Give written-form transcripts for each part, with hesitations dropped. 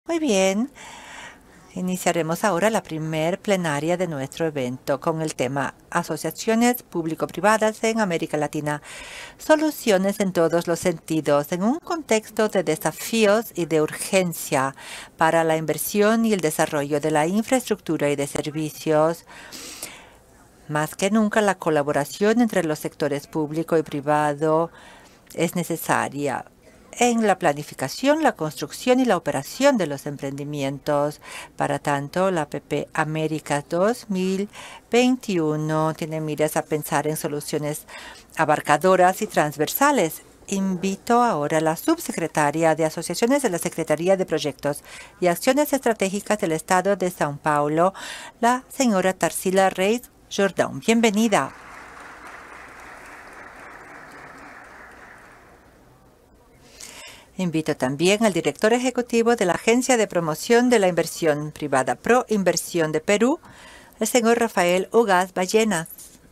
Muy bien. Iniciaremos ahora la primer plenaria de nuestro evento con el tema Asociaciones Público-Privadas en América Latina. Soluciones en todos los sentidos, en un contexto de desafíos y de urgencia para la inversión y el desarrollo de la infraestructura y de servicios. Más que nunca, la colaboración entre los sectores público y privado es necesaria en la planificación, la construcción y la operación de los emprendimientos. Para tanto, la APP América 2021 tiene miras a pensar en soluciones abarcadoras y transversales. Invito ahora a la subsecretaria de Asociaciones de la Secretaría de Proyectos y Acciones Estratégicas del Estado de São Paulo, la señora Tarsila Reis Jordão. Bienvenida. Invito también al director ejecutivo de la Agencia de Promoción de la Inversión Privada Pro Inversión de Perú, el señor Rafael Ugaz Ballenas.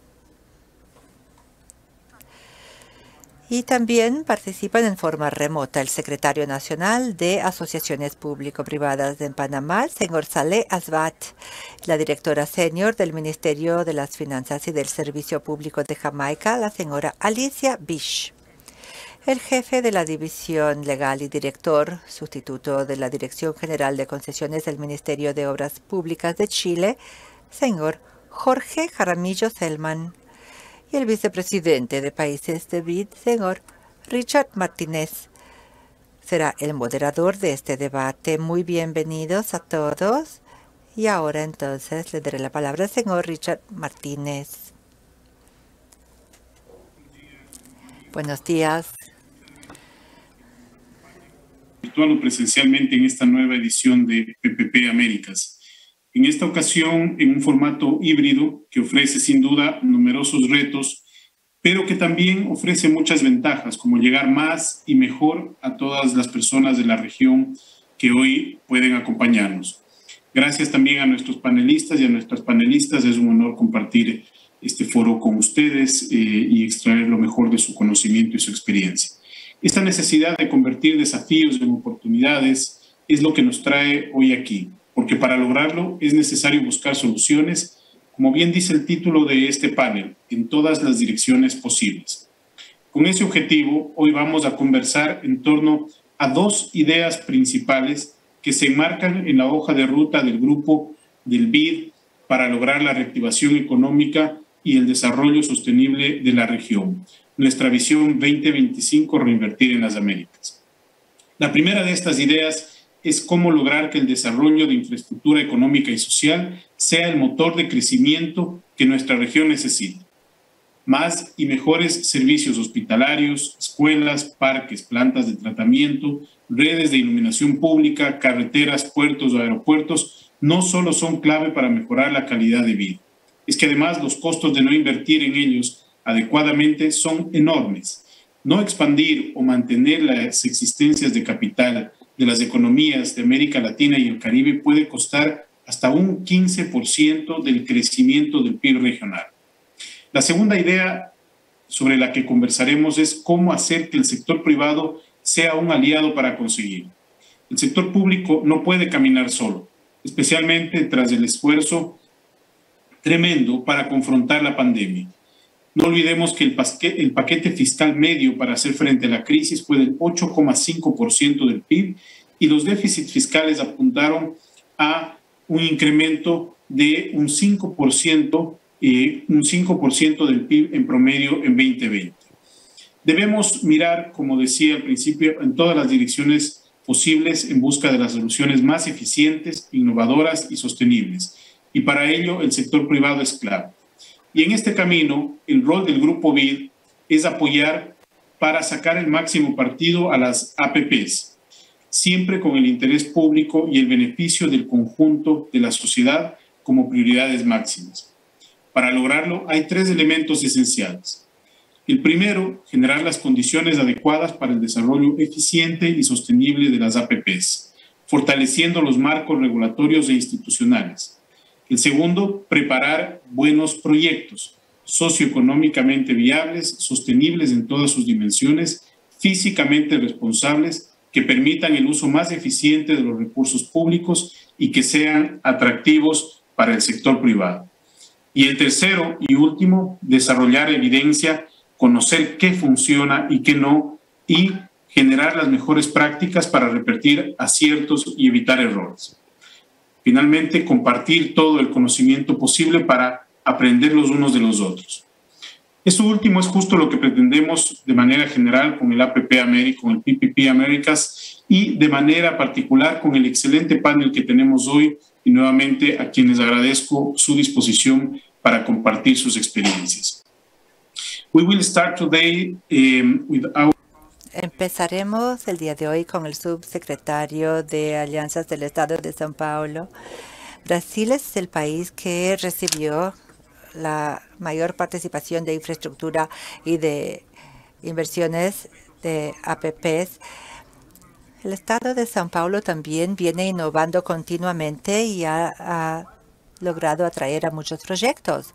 Y también participan en forma remota el secretario nacional de Asociaciones Público-Privadas en Panamá, el señor Saleh Asbat, la directora senior del Ministerio de las Finanzas y del Servicio Público de Jamaica, la señora Alicia Bish. El jefe de la División Legal y director sustituto de la Dirección General de Concesiones del Ministerio de Obras Públicas de Chile, señor Jorge Jaramillo Selman, y el vicepresidente de Países de BID, señor Richard Martínez, será el moderador de este debate. Muy bienvenidos a todos. Y ahora entonces le daré la palabra al señor Richard Martínez. Buenos días. Virtual o presencialmente en esta nueva edición de PPP Américas. En esta ocasión, en un formato híbrido que ofrece sin duda numerosos retos, pero que también ofrece muchas ventajas, como llegar más y mejor a todas las personas de la región que hoy pueden acompañarnos. Gracias también a nuestros panelistas y a nuestras panelistas. Es un honor compartir este foro con ustedes y extraer lo mejor de su conocimiento y su experiencia. Esta necesidad de convertir desafíos en oportunidades es lo que nos trae hoy aquí, porque para lograrlo es necesario buscar soluciones, como bien dice el título de este panel, en todas las direcciones posibles. Con ese objetivo, hoy vamos a conversar en torno a dos ideas principales que se enmarcan en la hoja de ruta del grupo del BID para lograr la reactivación económica y el desarrollo sostenible de la región. Nuestra visión 2025, reinvertir en las Américas. La primera de estas ideas es cómo lograr que el desarrollo de infraestructura económica y social sea el motor de crecimiento que nuestra región necesita. Más y mejores servicios hospitalarios, escuelas, parques, plantas de tratamiento, redes de iluminación pública, carreteras, puertos o aeropuertos no solo son clave para mejorar la calidad de vida. Es que además los costos de no invertir en ellos adecuadamente son enormes. No expandir o mantener las existencias de capital de las economías de América Latina y el Caribe puede costar hasta un 15% del crecimiento del PIB regional. La segunda idea sobre la que conversaremos es cómo hacer que el sector privado sea un aliado para conseguir. El sector público no puede caminar solo, especialmente tras el esfuerzo tremendo para confrontar la pandemia. No olvidemos que el paquete fiscal medio para hacer frente a la crisis fue del 8,5% del PIB y los déficits fiscales apuntaron a un incremento de un 5% del PIB en promedio en 2020. Debemos mirar, como decía al principio, en todas las direcciones posibles en busca de las soluciones más eficientes, innovadoras y sostenibles. Y para ello el sector privado es clave. Y en este camino, el rol del Grupo BID es apoyar para sacar el máximo partido a las APPs, siempre con el interés público y el beneficio del conjunto de la sociedad como prioridades máximas. Para lograrlo, hay tres elementos esenciales. El primero, generar las condiciones adecuadas para el desarrollo eficiente y sostenible de las APPs, fortaleciendo los marcos regulatorios e institucionales. El segundo, preparar buenos proyectos socioeconómicamente viables, sostenibles en todas sus dimensiones, físicamente responsables, que permitan el uso más eficiente de los recursos públicos y que sean atractivos para el sector privado. Y el tercero y último, desarrollar evidencia, conocer qué funciona y qué no, y generar las mejores prácticas para repetir aciertos y evitar errores. Finalmente, compartir todo el conocimiento posible para aprender los unos de los otros. Esto último es justo lo que pretendemos de manera general con el APP América, con el PPP Américas, y de manera particular con el excelente panel que tenemos hoy, y nuevamente a quienes agradezco su disposición para compartir sus experiencias. We will start today with our... Empezaremos el día de hoy con el subsecretario de Alianzas del Estado de São Paulo. Brasil es el país que recibió la mayor participación de infraestructura y de inversiones de APPs. El Estado de São Paulo también viene innovando continuamente y ha logrado atraer a muchos proyectos.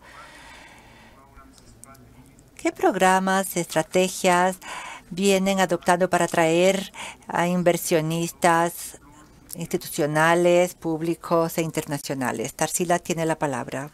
¿Qué programas, estrategias vienen adoptando para atraer a inversionistas institucionales, públicos e internacionales? Tarsila tiene la palabra.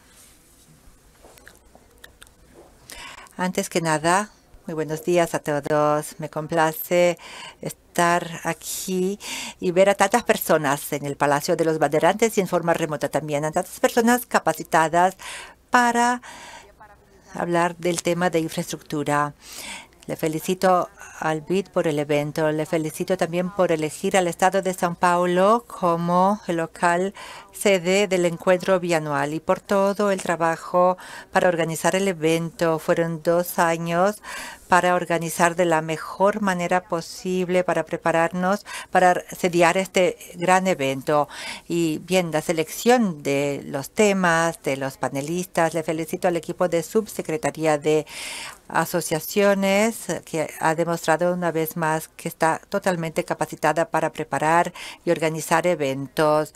Antes que nada, muy buenos días a todos. Me complace estar aquí y ver a tantas personas en el Palacio de los Bandeirantes y en forma remota también, a tantas personas capacitadas para hablar del tema de infraestructura. Le felicito al BID por el evento. Le felicito también por elegir al Estado de São Paulo como el local sede del encuentro bianual y por todo el trabajo para organizar el evento. Fueron 2 años para organizar de la mejor manera posible, para prepararnos para sediar este gran evento. Y bien, la selección de los temas, de los panelistas, le felicito al equipo de subsecretaría de asociaciones que ha demostrado una vez más que está totalmente capacitada para preparar y organizar eventos.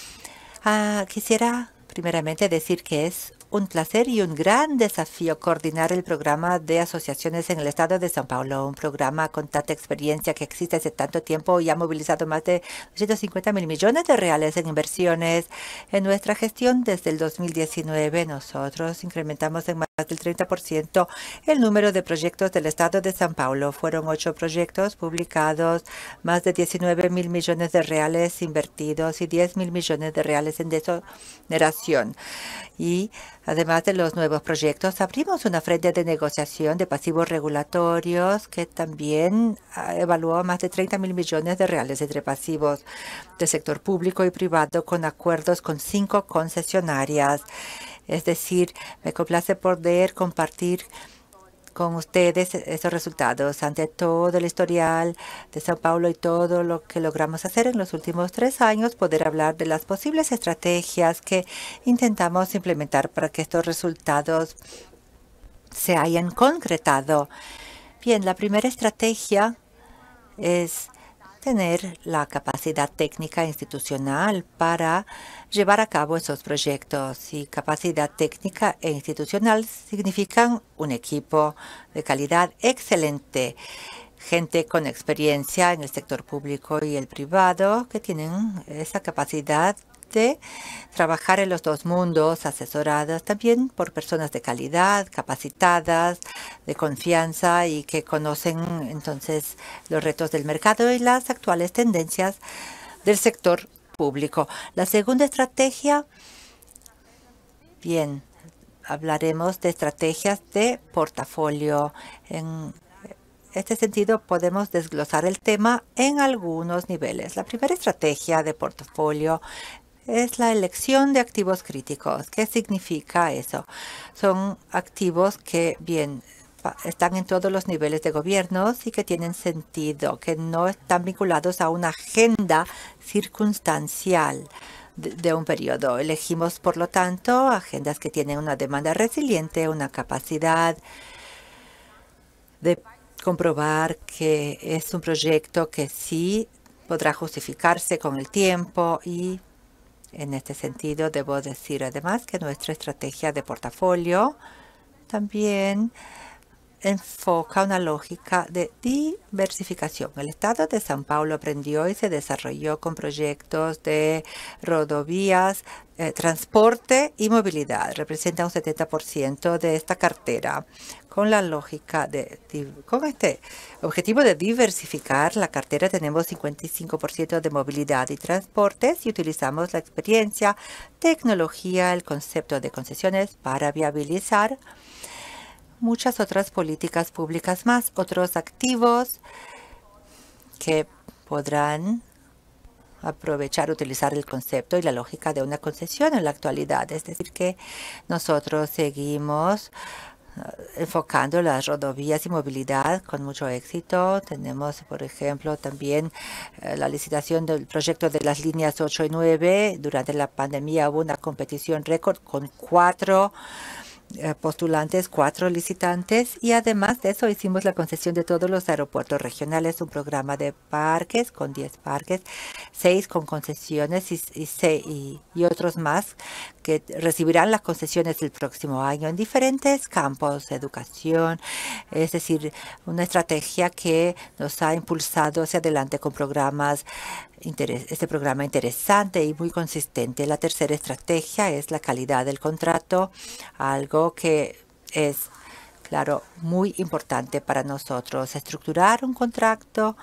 Quisiera primeramente decir que es un placer y un gran desafío coordinar el programa de asociaciones en el Estado de São Paulo, un programa con tanta experiencia que existe hace tanto tiempo y ha movilizado más de 250.000 millones de reales en inversiones. En nuestra gestión desde el 2019, nosotros incrementamos en más del 30% el número de proyectos del Estado de São Paulo. Fueron 8 proyectos publicados, más de 19.000 millones de reales invertidos y 10.000 millones de reales en desoneración. Y además de los nuevos proyectos, abrimos una frente de negociación de pasivos regulatorios que también evaluó más de 30.000 millones de reales entre pasivos del sector público y privado con acuerdos con 5 concesionarias. Es decir, me complace poder compartir con ustedes esos resultados ante todo el historial de São Paulo y todo lo que logramos hacer en los últimos 3 años, poder hablar de las posibles estrategias que intentamos implementar para que estos resultados se hayan concretado. Bien, la primera estrategia es tener la capacidad técnica institucional para llevar a cabo esos proyectos. Y capacidad técnica e institucional significan un equipo de calidad excelente, gente con experiencia en el sector público y el privado que tienen esa capacidad de trabajar en los 2 mundos, asesoradas también por personas de calidad, capacitadas, de confianza y que conocen entonces los retos del mercado y las actuales tendencias del sector público. La segunda estrategia, bien, hablaremos de estrategias de portafolio. En este sentido, podemos desglosar el tema en algunos niveles. La primera estrategia de portafolio es la elección de activos críticos. ¿Qué significa eso? Son activos que, bien, están en todos los niveles de gobierno y que tienen sentido, que no están vinculados a una agenda circunstancial de un periodo. Elegimos, por lo tanto, agendas que tienen una demanda resiliente, una capacidad de comprobar que es un proyecto que sí podrá justificarse con el tiempo y en este sentido, debo decir además que nuestra estrategia de portafolio también enfoca una lógica de diversificación. El estado de São Paulo aprendió y se desarrolló con proyectos de rodovías, transporte y movilidad. Representa un 70% de esta cartera. Con este objetivo de diversificar la cartera, tenemos 55% de movilidad y transportes y utilizamos la experiencia, tecnología, el concepto de concesiones para viabilizar muchas otras políticas públicas más, otros activos que podrán aprovechar, utilizar el concepto y la lógica de una concesión en la actualidad. Es decir, que nosotros seguimos enfocando las rodovías y movilidad con mucho éxito. Tenemos, por ejemplo, también la licitación del proyecto de las líneas 8 y 9. Durante la pandemia hubo una competición récord con 4 postulantes, 4 licitantes, y además de eso hicimos la concesión de todos los aeropuertos regionales, un programa de parques con 10 parques, 6 con concesiones y otros más que recibirán las concesiones el próximo año en diferentes campos, educación, es decir, una estrategia que nos ha impulsado hacia adelante con programas. Este programa interesante y muy consistente. La tercera estrategia es la calidad del contrato, algo que es, claro, muy importante para nosotros. Estructurar un contrato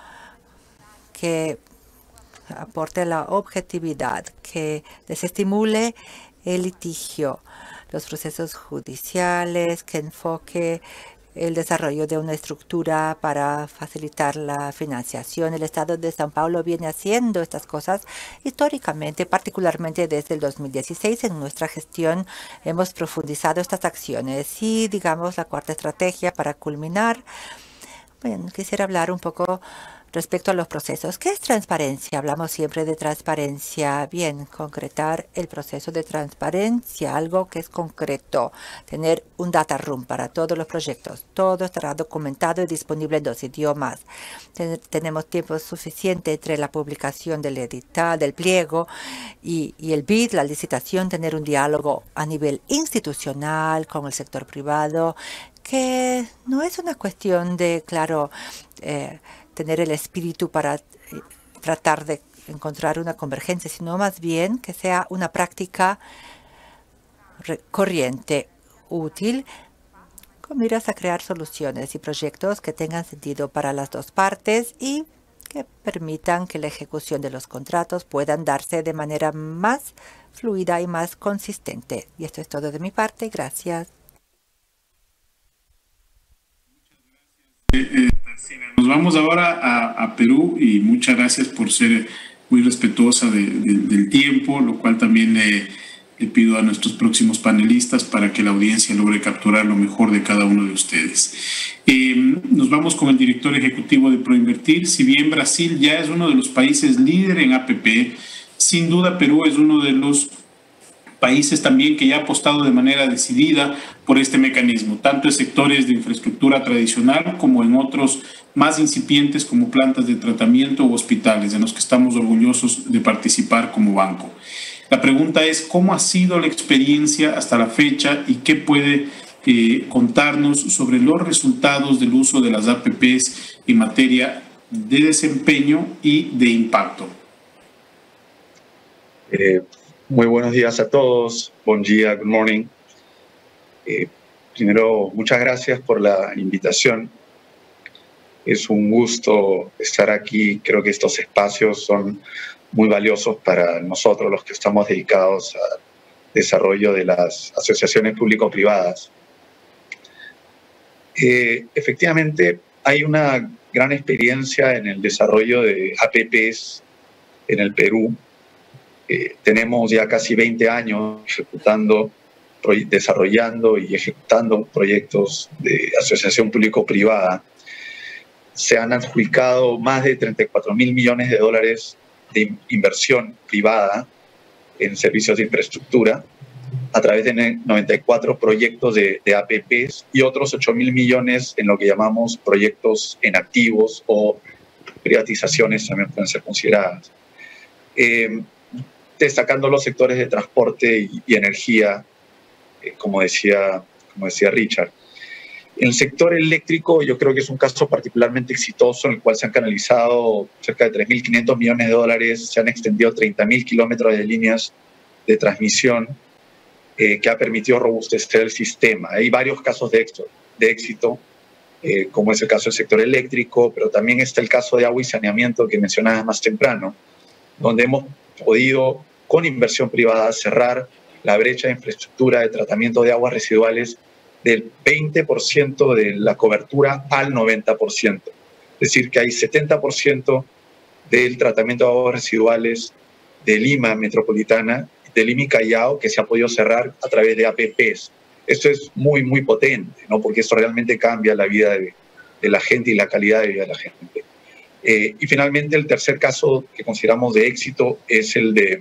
que aporte la objetividad, que desestimule el litigio, los procesos judiciales, que enfoque el desarrollo de una estructura para facilitar la financiación. El Estado de São Paulo viene haciendo estas cosas históricamente, particularmente desde el 2016. En nuestra gestión hemos profundizado estas acciones. Y, digamos, la cuarta estrategia para culminar, bueno, quisiera hablar un poco respecto a los procesos. ¿Qué es transparencia? Hablamos siempre de transparencia. Bien, concretar el proceso de transparencia, algo que es concreto. Tener un data room para todos los proyectos. Todo estará documentado y disponible en 2 idiomas. Tenemos tiempo suficiente entre la publicación del edital, del pliego y el bid, la licitación, tener un diálogo a nivel institucional con el sector privado, que no es una cuestión de, claro, tener el espíritu para tratar de encontrar una convergencia, sino más bien que sea una práctica corriente, útil, con miras a crear soluciones y proyectos que tengan sentido para las dos partes y que permitan que la ejecución de los contratos puedan darse de manera más fluida y más consistente. Y esto es todo de mi parte. Gracias. Nos vamos ahora a Perú y muchas gracias por ser muy respetuosa del tiempo, lo cual también le pido a nuestros próximos panelistas para que la audiencia logre capturar lo mejor de cada uno de ustedes. Nos vamos con el director ejecutivo de Proinvertir. Si bien Brasil ya es uno de los países líder en APP, sin duda Perú es uno de los países también que ya ha apostado de manera decidida por este mecanismo, tanto en sectores de infraestructura tradicional como en otros más incipientes como plantas de tratamiento u hospitales, en los que estamos orgullosos de participar como banco. La pregunta es, ¿cómo ha sido la experiencia hasta la fecha y qué puede contarnos sobre los resultados del uso de las APPs en materia de desempeño y de impacto? Muy buenos días a todos. Buen día, good morning. Primero, muchas gracias por la invitación. Es un gusto estar aquí. Creo que estos espacios son muy valiosos para nosotros, los que estamos dedicados al desarrollo de las asociaciones público-privadas. Efectivamente, hay una gran experiencia en el desarrollo de APPs en el Perú. Tenemos ya casi 20 años desarrollando y ejecutando proyectos de asociación público-privada. Se han adjudicado más de 34.000 millones de dólares de inversión privada en servicios de infraestructura a través de 94 proyectos de APPs y otros 8.000 millones en lo que llamamos proyectos en activos o privatizaciones también pueden ser consideradas. Destacando los sectores de transporte y energía, como decía Richard. En el sector eléctrico yo creo que es un caso particularmente exitoso en el cual se han canalizado cerca de 3.500 millones de dólares, se han extendido 30.000 kilómetros de líneas de transmisión que ha permitido robustecer el sistema. Hay varios casos de éxito, como es el caso del sector eléctrico, pero también está el caso de agua y saneamiento que mencionaba más temprano, donde hemos podido, con inversión privada, cerrar la brecha de infraestructura de tratamiento de aguas residuales del 20% de la cobertura al 90%. Es decir, que hay 70% del tratamiento de aguas residuales de Lima metropolitana, de Lima y Callao, que se ha podido cerrar a través de APPs. Esto es muy, muy potente, ¿no? Porque esto realmente cambia la vida de la gente y la calidad de vida de la gente. Y finalmente, el tercer caso que consideramos de éxito es el de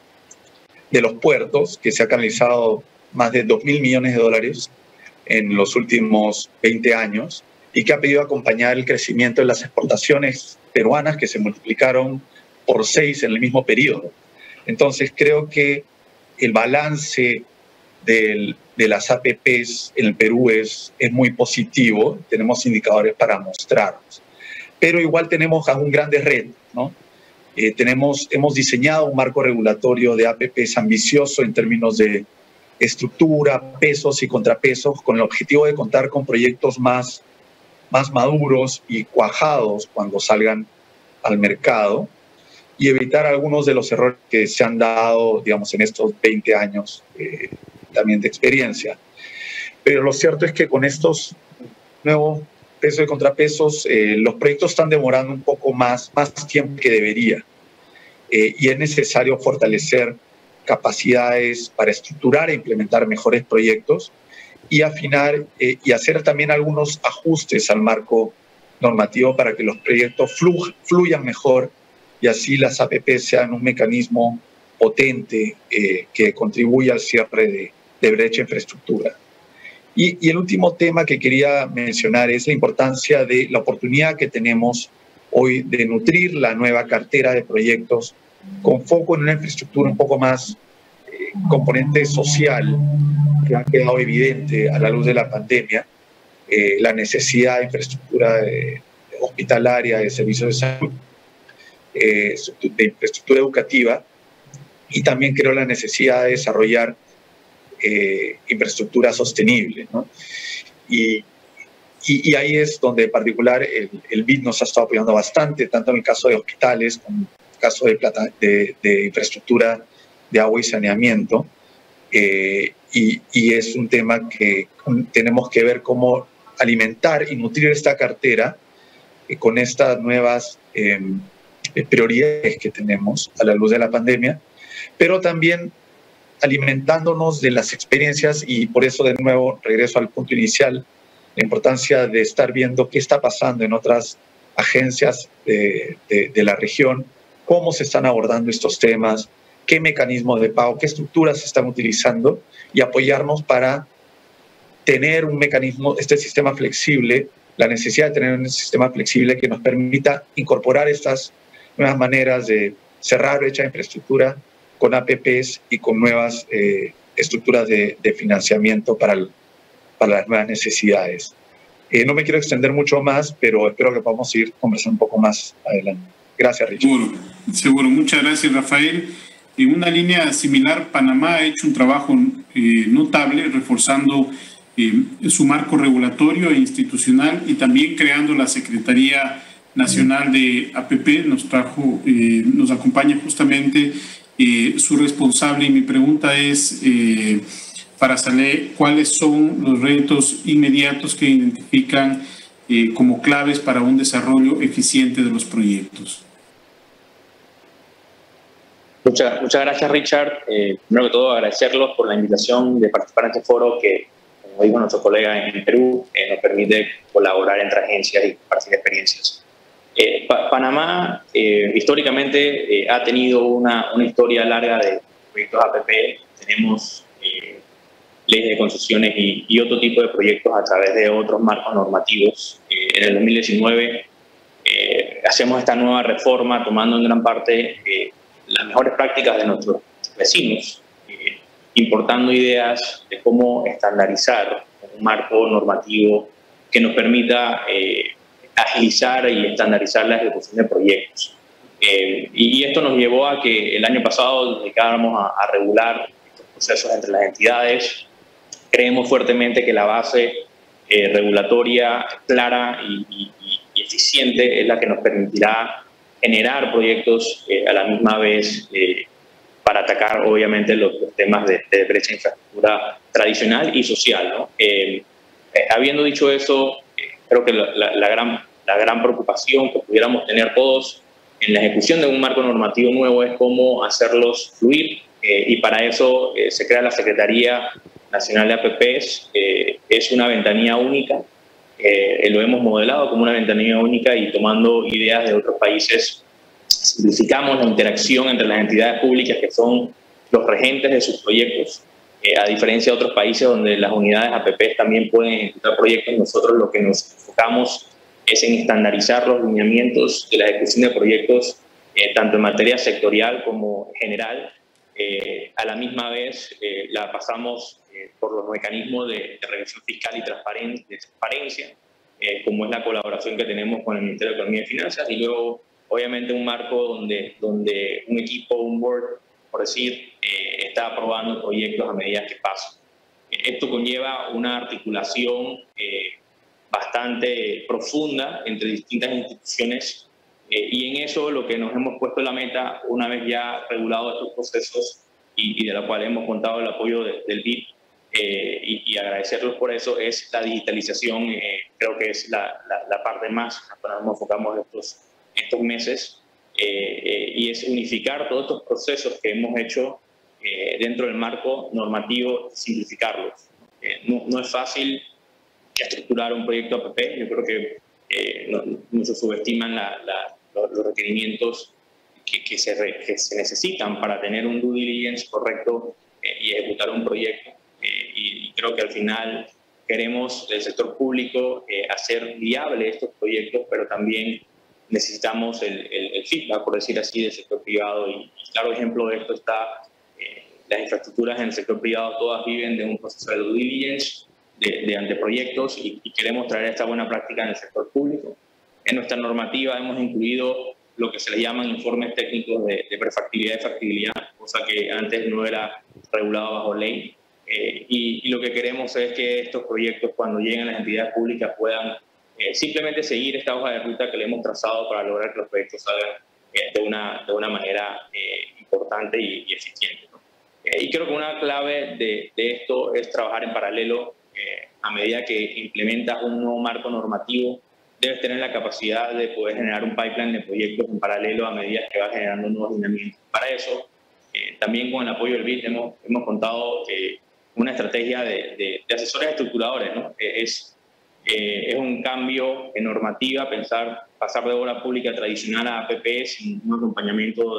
los puertos, que se ha canalizado más de 2.000 millones de dólares en los últimos 20 años y que ha pedido acompañar el crecimiento de las exportaciones peruanas, que se multiplicaron por 6 en el mismo periodo. Entonces, creo que el balance de las APPs en el Perú es muy positivo. Tenemos indicadores para mostrarlos. Pero igual tenemos aún grandes retos, ¿no? Hemos diseñado un marco regulatorio de APPs ambicioso en términos de estructura, pesos y contrapesos, con el objetivo de contar con proyectos más maduros y cuajados cuando salgan al mercado y evitar algunos de los errores que se han dado, digamos, en estos 20 años también de experiencia. Pero lo cierto es que con estos nuevos pesos y contrapesos, los proyectos están demorando un poco más tiempo que debería. Y es necesario fortalecer capacidades para estructurar e implementar mejores proyectos y afinar y hacer también algunos ajustes al marco normativo para que los proyectos fluyan mejor y así las APP sean un mecanismo potente que contribuya al cierre de brecha de infraestructura. Y el último tema que quería mencionar es la importancia de la oportunidad que tenemos hoy de nutrir la nueva cartera de proyectos con foco en una infraestructura un poco más componente social, que ha quedado evidente a la luz de la pandemia, la necesidad de infraestructura hospitalaria, de servicios de salud, de infraestructura educativa, y también creo la necesidad de desarrollar infraestructura sostenible, ¿no? Y ahí es donde en particular el BID nos ha estado apoyando bastante, tanto en el caso de hospitales como en el caso de infraestructura de agua y saneamiento. Y es un tema que tenemos que ver cómo alimentar y nutrir esta cartera con estas nuevas prioridades que tenemos a la luz de la pandemia, pero también alimentándonos de las experiencias, y por eso de nuevo regreso al punto inicial, la importancia de estar viendo qué está pasando en otras agencias de la región, cómo se están abordando estos temas, qué mecanismos de pago, qué estructuras se están utilizando, y apoyarnos para tener un mecanismo, este sistema flexible, la necesidad de tener un sistema flexible que nos permita incorporar estas nuevas maneras de cerrar brecha de infraestructura con APPs y con nuevas estructuras de financiamiento para las nuevas necesidades. No me quiero extender mucho más, pero espero que podamos seguir conversando un poco más adelante. Gracias, Richard. Seguro. Muchas gracias, Rafael. En una línea similar, Panamá ha hecho un trabajo notable reforzando su marco regulatorio e institucional y también creando la Secretaría Nacional de APP. Nos acompaña justamente su responsable, y mi pregunta es para Saleh, ¿cuáles son los retos inmediatos que identifican como claves para un desarrollo eficiente de los proyectos? Muchas gracias, Richard. Primero que todo, agradecerlos por la invitación de participar en este foro que, como dijo nuestro colega en Perú, nos permite colaborar entre agencias y compartir experiencias. Panamá históricamente ha tenido una historia larga de proyectos APP. Tenemos leyes de concesiones y otro tipo de proyectos a través de otros marcos normativos. En el 2019 hacemos esta nueva reforma tomando en gran parte las mejores prácticas de nuestros vecinos, importando ideas de cómo estandarizar un marco normativo que nos permita agilizar y estandarizar la ejecución de proyectos. Y esto nos llevó a que el año pasado nos dedicáramos a regular estos procesos entre las entidades. Creemos fuertemente que la base regulatoria clara y eficiente es la que nos permitirá generar proyectos a la misma vez para atacar, obviamente, los temas de brecha de infraestructura tradicional y social, ¿no? Habiendo dicho eso, creo que la gran preocupación que pudiéramos tener todos en la ejecución de un marco normativo nuevo es cómo hacerlos fluir, y para eso se crea la Secretaría Nacional de APPs. Es una ventanilla única, lo hemos modelado como una ventanilla única y tomando ideas de otros países simplificamos la interacción entre las entidades públicas que son los regentes de sus proyectos. A diferencia de otros países donde las unidades APPs también pueden ejecutar proyectos, nosotros lo que nos enfocamos es en estandarizar los lineamientos de la ejecución de proyectos, tanto en materia sectorial como general. A la misma vez la pasamos por los mecanismos de revisión fiscal y transparencia, como es la colaboración que tenemos con el Ministerio de Economía y Finanzas, y luego obviamente un marco donde un equipo, un board, por decir, está aprobando proyectos a medida que pasan. Esto conlleva una articulación bastante profunda entre distintas instituciones, y en eso lo que nos hemos puesto la meta, una vez ya regulados estos procesos y de la cual hemos contado el apoyo del BID, y agradecerlos por eso, es la digitalización. Creo que es la parte más en la que nos enfocamos estos meses, y es unificar todos estos procesos que hemos hecho dentro del marco normativo, simplificarlos. No es fácil estructurar un proyecto APP. Yo creo que muchos subestiman los requerimientos que se necesitan para tener un due diligence correcto y ejecutar un proyecto. Y creo que al final queremos del sector público hacer viable estos proyectos, pero también necesitamos el feedback, por decir así, del sector privado. Y claro ejemplo de esto está las infraestructuras en el sector privado, todas viven de un proceso de due diligence, de anteproyectos, y queremos traer esta buena práctica en el sector público. En nuestra normativa hemos incluido lo que se le llaman informes técnicos de prefactibilidad y factibilidad, cosa que antes no era regulado bajo ley. Y lo que queremos es que estos proyectos, cuando lleguen a las entidades públicas, puedan simplemente seguir esta hoja de ruta que le hemos trazado para lograr que los proyectos salgan de una manera importante y eficiente, ¿no? Y creo que una clave de esto es trabajar en paralelo. A medida que implementas un nuevo marco normativo, debes tener la capacidad de poder generar un pipeline de proyectos en paralelo a medida que vas generando nuevos lineamientos. Para eso, también con el apoyo del BID hemos contado una estrategia de asesores estructuradores, ¿no? Es un cambio en normativa, pasar de obra pública tradicional a APP sin un acompañamiento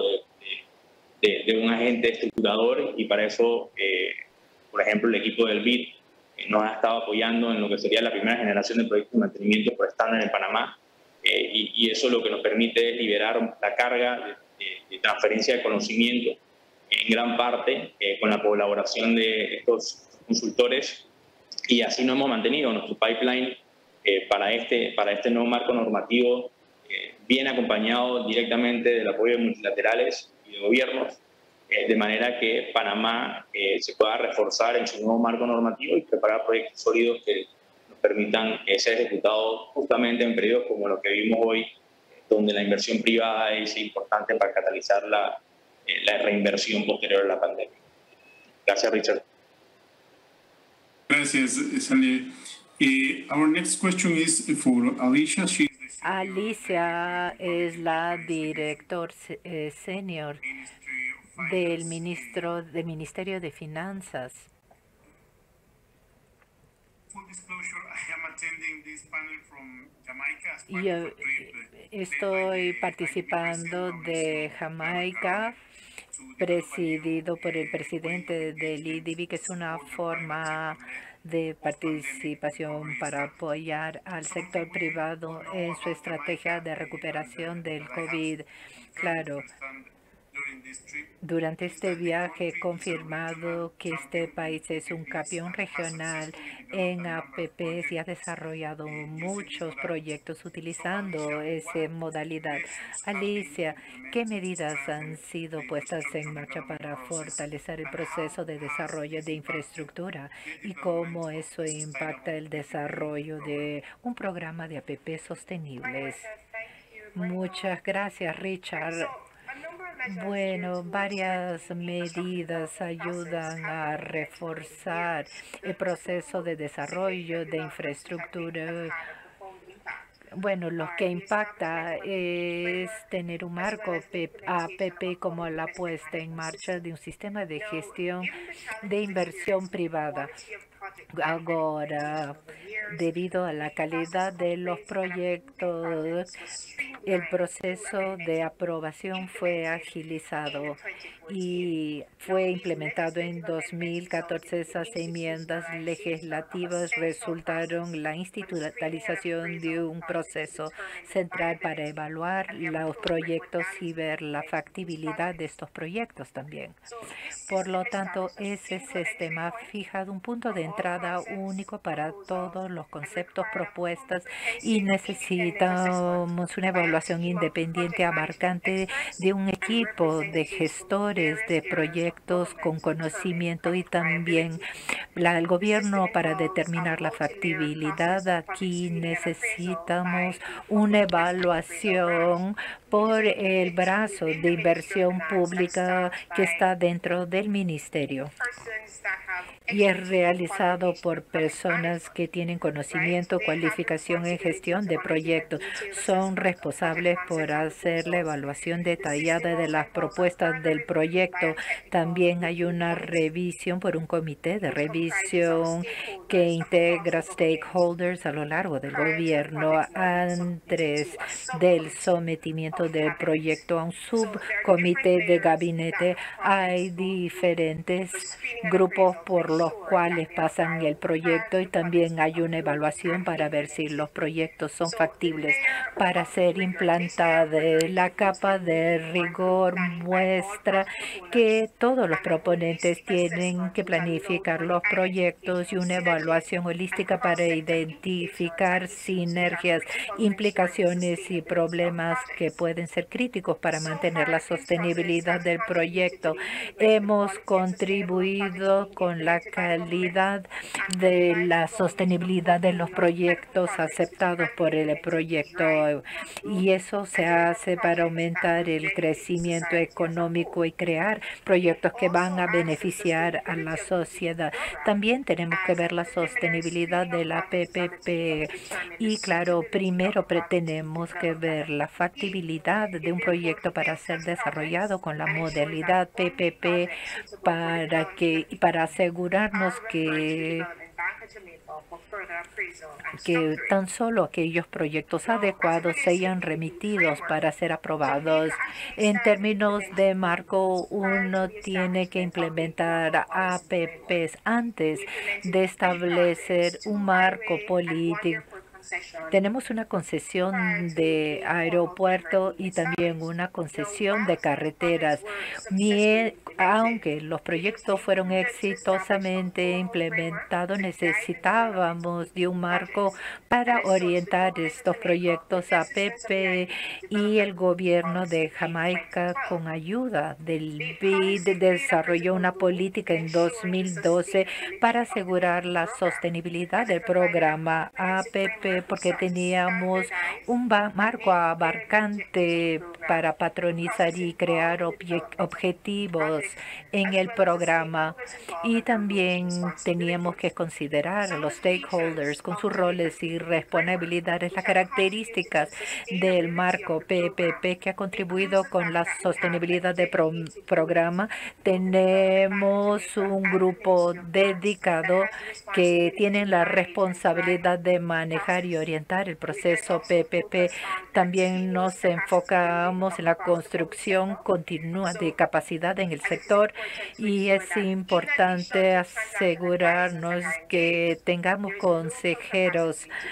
de un agente estructurador, y para eso, por ejemplo, el equipo del BID nos ha estado apoyando en lo que sería la primera generación de proyectos de mantenimiento por estándar en Panamá, y eso lo que nos permite es liberar la carga de transferencia de conocimiento en gran parte con la colaboración de estos consultores, y así nos hemos mantenido nuestro pipeline para este nuevo marco normativo, bien acompañado directamente del apoyo de multilaterales y de gobiernos, de manera que Panamá se pueda reforzar en su nuevo marco normativo y preparar proyectos sólidos que nos permitan ser ejecutados justamente en periodos como los que vivimos hoy, donde la inversión privada es importante para catalizar la reinversión posterior a la pandemia. Gracias, Richard. Gracias, Stanley. Our next question is for Alicia. Alicia es la directora senior del Ministerio de Finanzas. Yo estoy participando de Jamaica, presidido por el presidente del IDB, que es una forma de participación para apoyar al sector privado en su estrategia de recuperación del COVID. Claro, Durante este viaje he confirmado que este país es un campeón regional en APPs y ha desarrollado muchos proyectos utilizando esa modalidad. Alicia, ¿qué medidas han sido puestas en marcha para fortalecer el proceso de desarrollo de infraestructura y cómo eso impacta el desarrollo de un programa de APP sostenibles? Muchas gracias, Richard. Bueno, varias medidas ayudan a reforzar el proceso de desarrollo de infraestructura. Bueno, lo que impacta es tener un marco APP como la puesta en marcha de un sistema de gestión de inversión privada. Ahora, debido a la calidad de los proyectos, el proceso de aprobación fue agilizado y fue implementado en 2014. Esas enmiendas legislativas resultaron la institucionalización de un proceso central para evaluar los proyectos y ver la factibilidad de estos proyectos también. Por lo tanto, ese sistema ha fijado un punto de entrada único para todos los conceptos propuestas y necesitamos una evaluación independiente abarcante de un equipo de gestores de proyectos con conocimiento y también el gobierno para determinar la factibilidad. Aquí necesitamos una evaluación por el brazo de inversión pública que está dentro del ministerio y es realizado por personas que tienen conocimiento, cualificación en gestión de proyectos. Son responsables por hacer la evaluación detallada de las propuestas del proyecto. También hay una revisión por un comité de revisión que integra stakeholders a lo largo del gobierno. Antes del sometimiento del proyecto a un subcomité de gabinete, hay diferentes grupos por los cuales pasan el proyecto y también hay una evaluación para ver si los proyectos son factibles para ser implantados. La capa de rigor muestra que todos los proponentes tienen que planificar los proyectos y una evaluación holística para identificar sinergias, implicaciones y problemas que pueden ser críticos para mantener la sostenibilidad del proyecto. Hemos contribuido con la calidad de la sostenibilidad de los proyectos aceptados por el proyecto y eso se hace para aumentar el crecimiento económico y crear proyectos que van a beneficiar a la sociedad. También tenemos que ver la sostenibilidad de la PPP y claro, primero tenemos que ver la factibilidad de un proyecto para ser desarrollado con la modalidad PPP para asegurarnos que tan solo aquellos proyectos adecuados sean remitidos para ser aprobados. En términos de marco, uno tiene que implementar APPs antes de establecer un marco político. Tenemos una concesión de aeropuerto y también una concesión de carreteras. Aunque los proyectos fueron exitosamente implementados, necesitábamos de un marco para orientar estos proyectos APP y el gobierno de Jamaica, con ayuda del BID, desarrolló una política en 2012 para asegurar la sostenibilidad del programa APP, porque teníamos un marco abarcante para patronizar y crear objetivos en el programa. Y también teníamos que considerar a los stakeholders con sus roles y responsabilidades, las características del marco PPP que ha contribuido con la sostenibilidad del programa. Tenemos un grupo dedicado que tiene la responsabilidad de manejar y orientar el proceso PPP. También nos enfocamos en la construcción continua de capacidad en el sector y es importante asegurarnos que tengamos consejeros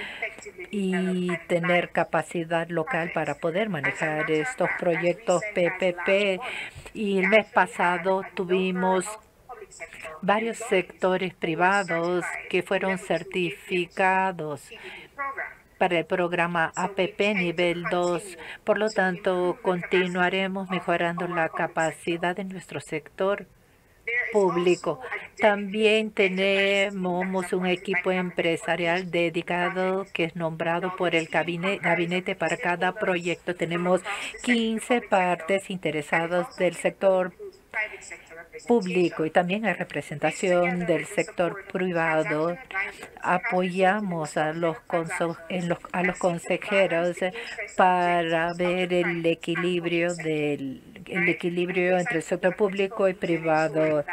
y tener capacidad local para poder manejar estos proyectos PPP. Y el mes pasado tuvimos varios sectores privados que fueron certificados para el programa APP nivel 2. Por lo tanto, continuaremos mejorando la capacidad de nuestro sector público. También tenemos un equipo empresarial dedicado que es nombrado por el gabinete para cada proyecto. Tenemos 15 partes interesadas del sector público y también hay representación del sector privado. Apoyamos a los consejeros para ver el equilibrio entre el sector público y privado.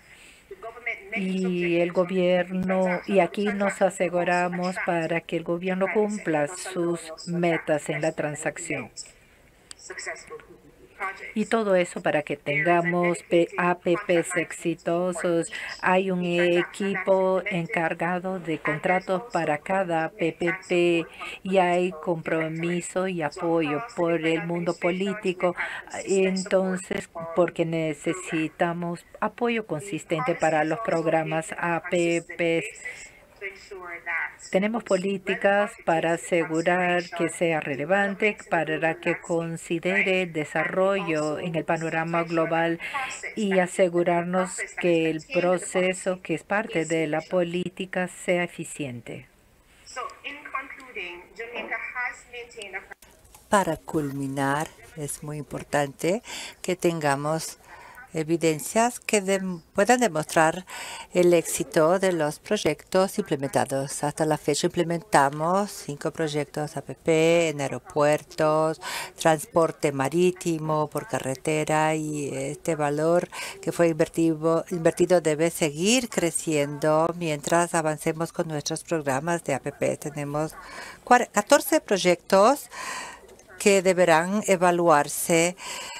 Y el gobierno, y aquí nos aseguramos para que el gobierno cumpla sus metas en la transacción. Y todo eso para que tengamos APPs exitosos. Hay un equipo encargado de contratos para cada PPP y hay compromiso y apoyo por el mundo político. Entonces, porque necesitamos apoyo consistente para los programas APPs. Tenemos políticas para asegurar que sea relevante, para que considere el desarrollo en el panorama global y asegurarnos que el proceso que es parte de la política sea eficiente. Para culminar, es muy importante que tengamos evidencias que puedan demostrar el éxito de los proyectos implementados. Hasta la fecha implementamos 5 proyectos APP en aeropuertos, transporte marítimo por carretera, y este valor que fue invertido debe seguir creciendo mientras avancemos con nuestros programas de APP. Tenemos 14 proyectos que deberán evaluarse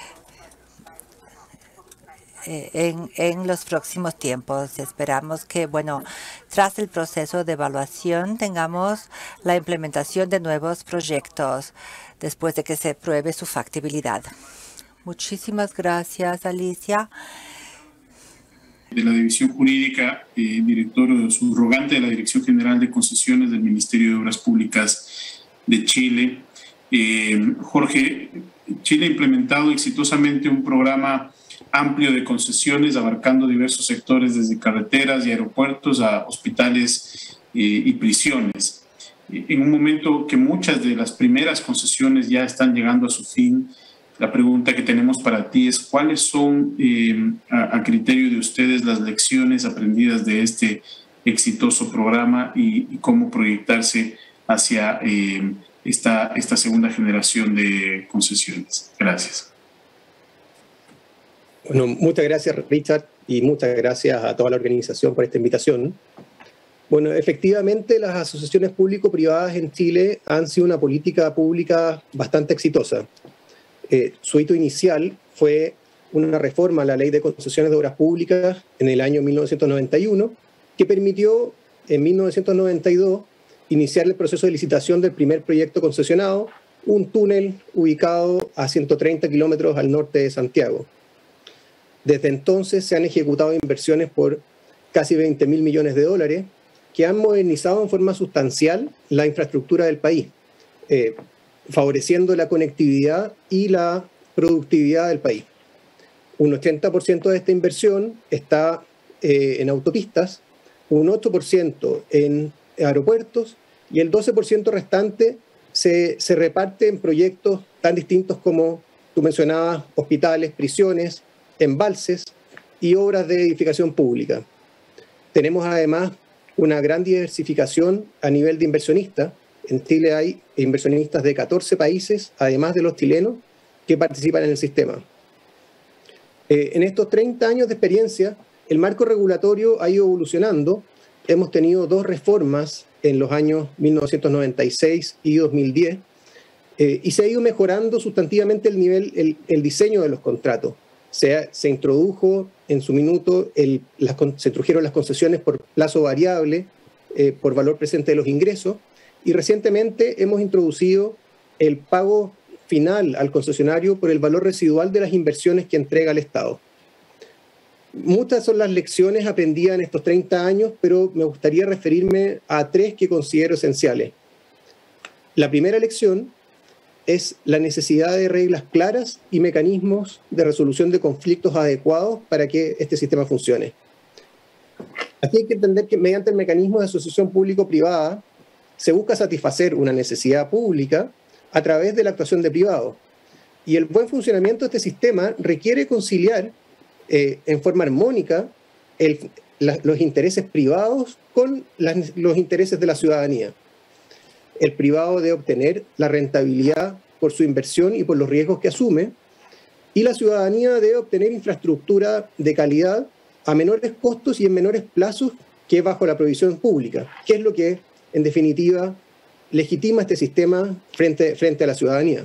en los próximos tiempos. Esperamos que, tras el proceso de evaluación tengamos la implementación de nuevos proyectos después de que se pruebe su factibilidad. Muchísimas gracias, Alicia. De la División Jurídica, director subrogante de la Dirección General de Concesiones del Ministerio de Obras Públicas de Chile. Jorge, Chile ha implementado exitosamente un programa amplio de concesiones abarcando diversos sectores, desde carreteras y aeropuertos a hospitales y prisiones. En un momento que muchas de las primeras concesiones ya están llegando a su fin, la pregunta que tenemos para ti es: ¿cuáles son, a criterio de ustedes, las lecciones aprendidas de este exitoso programa y cómo proyectarse hacia esta segunda generación de concesiones? Gracias. Bueno, muchas gracias, Richard, y muchas gracias a toda la organización por esta invitación. Bueno, efectivamente, las asociaciones público-privadas en Chile han sido una política pública bastante exitosa. Su hito inicial fue una reforma a la Ley de Concesiones de Obras Públicas en el año 1991, que permitió en 1992 iniciar el proceso de licitación del primer proyecto concesionado, un túnel ubicado a 130 kilómetros al norte de Santiago. Desde entonces se han ejecutado inversiones por casi 20.000 millones de dólares que han modernizado en forma sustancial la infraestructura del país, favoreciendo la conectividad y la productividad del país. Un 80% de esta inversión está en autopistas, un 8% en aeropuertos y el 12% restante se reparte en proyectos tan distintos como tú mencionabas: hospitales, prisiones, embalses y obras de edificación pública. Tenemos además una gran diversificación a nivel de inversionistas. En Chile hay inversionistas de 14 países, además de los chilenos, que participan en el sistema. En estos 30 años de experiencia, el marco regulatorio ha ido evolucionando. Hemos tenido 2 reformas en los años 1996 y 2010, y se ha ido mejorando sustantivamente el diseño de los contratos. Se introdujo en su minuto, se introdujeron las concesiones por plazo variable, por valor presente de los ingresos, y recientemente hemos introducido el pago final al concesionario por el valor residual de las inversiones que entrega el Estado. Muchas son las lecciones aprendidas en estos 30 años, pero me gustaría referirme a 3 que considero esenciales. La primera lección es la necesidad de reglas claras y mecanismos de resolución de conflictos adecuados para que este sistema funcione. Aquí hay que entender que mediante el mecanismo de asociación público-privada se busca satisfacer una necesidad pública a través de la actuación de privados. Y el buen funcionamiento de este sistema requiere conciliar en forma armónica los intereses privados con los intereses de la ciudadanía. El privado debe obtener la rentabilidad por su inversión y por los riesgos que asume, y la ciudadanía debe obtener infraestructura de calidad a menores costos y en menores plazos que bajo la provisión pública, que es lo que, en definitiva, legitima este sistema frente a la ciudadanía.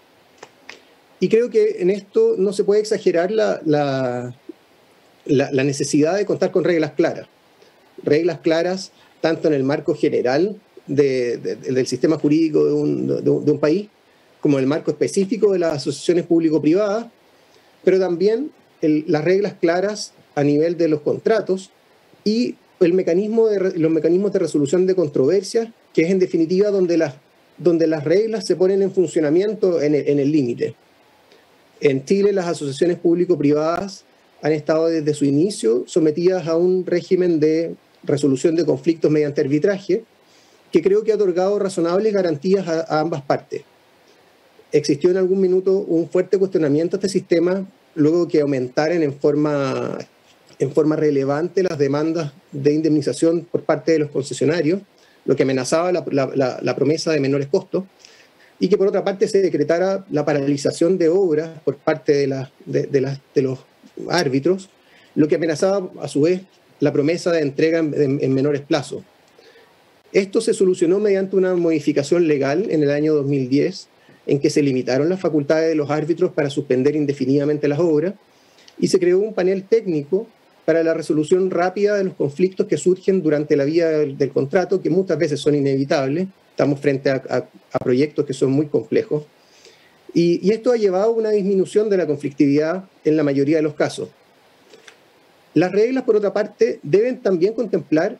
Y creo que en esto no se puede exagerar la necesidad de contar con reglas claras. Reglas claras tanto en el marco general del sistema jurídico de un país, como en el marco específico de las asociaciones público-privadas, pero también las reglas claras a nivel de los contratos y los mecanismos de resolución de controversias, que es en definitiva donde las reglas se ponen en funcionamiento en el límite. En Chile las asociaciones público-privadas han estado desde su inicio sometidas a un régimen de resolución de conflictos mediante arbitraje, que creo que ha otorgado razonables garantías a ambas partes. Existió en algún minuto un fuerte cuestionamiento a este sistema, luego que aumentaran en forma relevante las demandas de indemnización por parte de los concesionarios, lo que amenazaba la promesa de menores costos, y que por otra parte se decretara la paralización de obras por parte de los árbitros, lo que amenazaba a su vez la promesa de entrega en menores plazos. Esto se solucionó mediante una modificación legal en el año 2010, en que se limitaron las facultades de los árbitros para suspender indefinidamente las obras, y se creó un panel técnico para la resolución rápida de los conflictos que surgen durante la vía del contrato, que muchas veces son inevitables. Estamos frente a proyectos que son muy complejos. Y esto ha llevado a una disminución de la conflictividad en la mayoría de los casos. Las reglas, por otra parte, deben también contemplar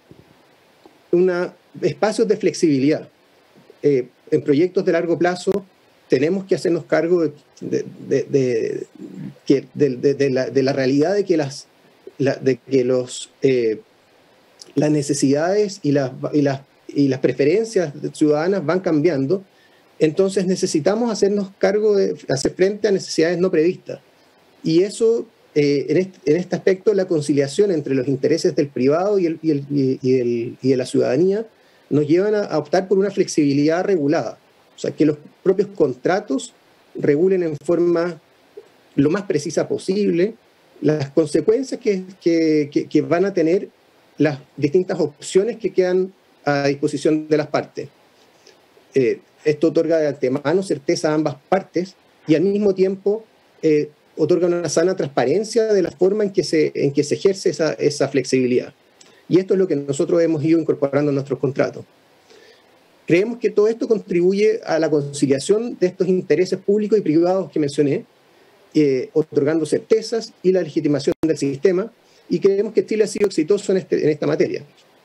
espacios de flexibilidad. En proyectos de largo plazo tenemos que hacernos cargo de la realidad de que las necesidades y las preferencias ciudadanas van cambiando. Entonces necesitamos hacernos cargo de hacer frente a necesidades no previstas. Y eso, en este aspecto, la conciliación entre los intereses del privado y de la ciudadanía nos llevan a optar por una flexibilidad regulada. O sea, que los propios contratos regulen en forma lo más precisa posible las consecuencias que van a tener las distintas opciones que quedan a disposición de las partes. Esto otorga de antemano certeza a ambas partes y al mismo tiempo otorga una sana transparencia de la forma en que se ejerce esa flexibilidad. Y esto es lo que nosotros hemos ido incorporando en nuestros contratos. Creemos que todo esto contribuye a la conciliación de estos intereses públicos y privados que mencioné, otorgando certezas y la legitimación del sistema, y creemos que Chile ha sido exitoso en esta materia.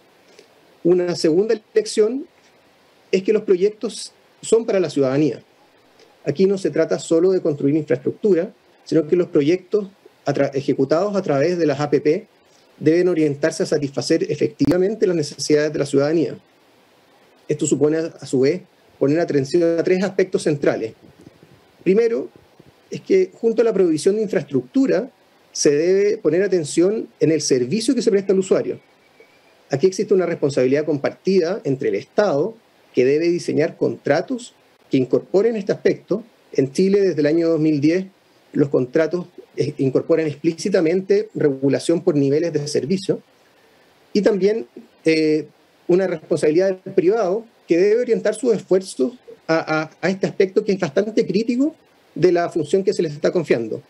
Una segunda lección es que los proyectos son para la ciudadanía. Aquí no se trata solo de construir infraestructura, sino que los proyectos ejecutados a través de las APP deben orientarse a satisfacer efectivamente las necesidades de la ciudadanía. Esto supone, a su vez, poner atención a 3 aspectos centrales. Primero, es que junto a la provisión de infraestructura, se debe poner atención en el servicio que se presta al usuario. Aquí existe una responsabilidad compartida entre el Estado, que debe diseñar contratos que incorporen este aspecto. En Chile, desde el año 2010, los contratos incorporan explícitamente regulación por niveles de servicio, y también una responsabilidad del privado que debe orientar sus esfuerzos a este aspecto que es bastante crítico de la función que se les está confiando.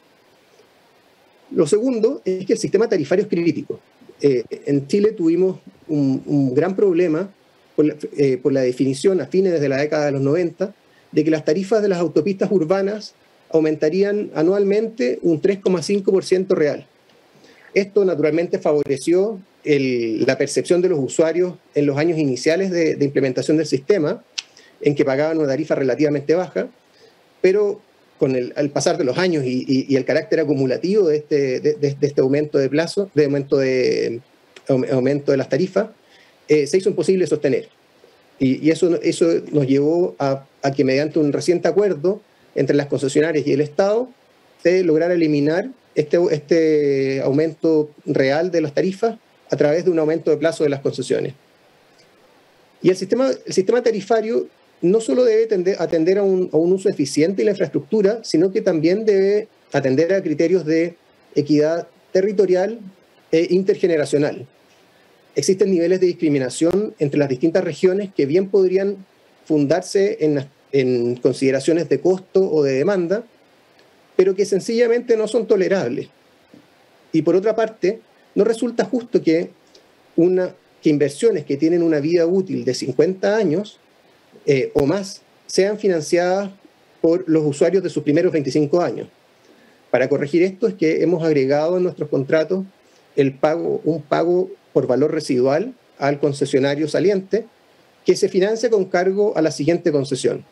Lo segundo es que el sistema tarifario es crítico. En Chile tuvimos un gran problema por la definición a fines de la década de los 90 de que las tarifas de las autopistas urbanas aumentarían anualmente un 3,5% real. Esto naturalmente favoreció la percepción de los usuarios en los años iniciales de implementación del sistema, en que pagaban una tarifa relativamente baja, pero con el pasar de los años y el carácter acumulativo de este aumento de plazo, aumento de las tarifas, se hizo imposible sostener. Y eso nos llevó a que mediante un reciente acuerdo entre las concesionarias y el Estado se lograra eliminar este aumento real de las tarifas a través de un aumento de plazo de las concesiones. Y el sistema tarifario no solo debe atender a un uso eficiente de la infraestructura, sino que también debe atender a criterios de equidad territorial e intergeneracional. Existen niveles de discriminación entre las distintas regiones que bien podrían fundarse en consideraciones de costo o de demanda, pero que sencillamente no son tolerables. Y por otra parte, no resulta justo que inversiones que tienen una vida útil de 50 años o más sean financiadas por los usuarios de sus primeros 25 años. Para corregir esto es que hemos agregado en nuestros contratos un pago por valor residual al concesionario saliente que se financia con cargo a la siguiente concesión.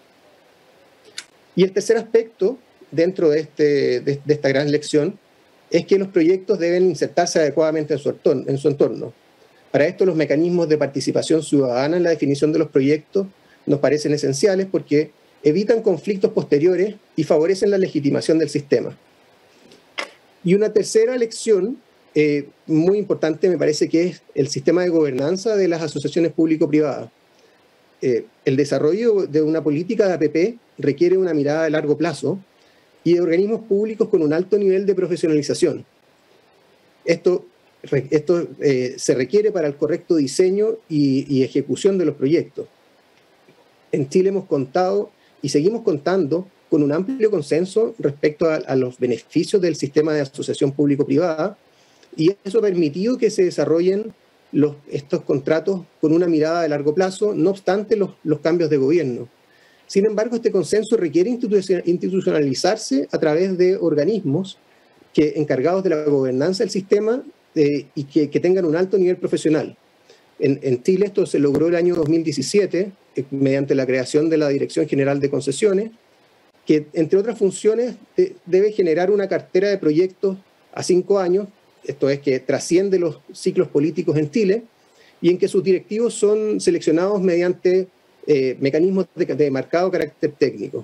Y el tercer aspecto dentro de esta gran lección es que los proyectos deben insertarse adecuadamente en su entorno. Para esto, los mecanismos de participación ciudadana en la definición de los proyectos nos parecen esenciales porque evitan conflictos posteriores y favorecen la legitimación del sistema. Y una tercera lección muy importante me parece que es el sistema de gobernanza de las asociaciones público-privadas. El desarrollo de una política de APP requiere una mirada de largo plazo y de organismos públicos con un alto nivel de profesionalización. Esto se requiere para el correcto diseño y ejecución de los proyectos. En Chile hemos contado y seguimos contando con un amplio consenso respecto a los beneficios del sistema de asociación público-privada, y eso ha permitido que se desarrollen estos contratos con una mirada de largo plazo, no obstante los cambios de gobierno. Sin embargo, este consenso requiere institucionalizarse a través de organismos encargados de la gobernanza del sistema y que tengan un alto nivel profesional. En Chile esto se logró el año 2017 mediante la creación de la Dirección General de Concesiones, que entre otras funciones debe generar una cartera de proyectos a 5 años, esto es que trasciende los ciclos políticos en Chile, y en que sus directivos son seleccionados mediante mecanismos de marcado carácter técnico.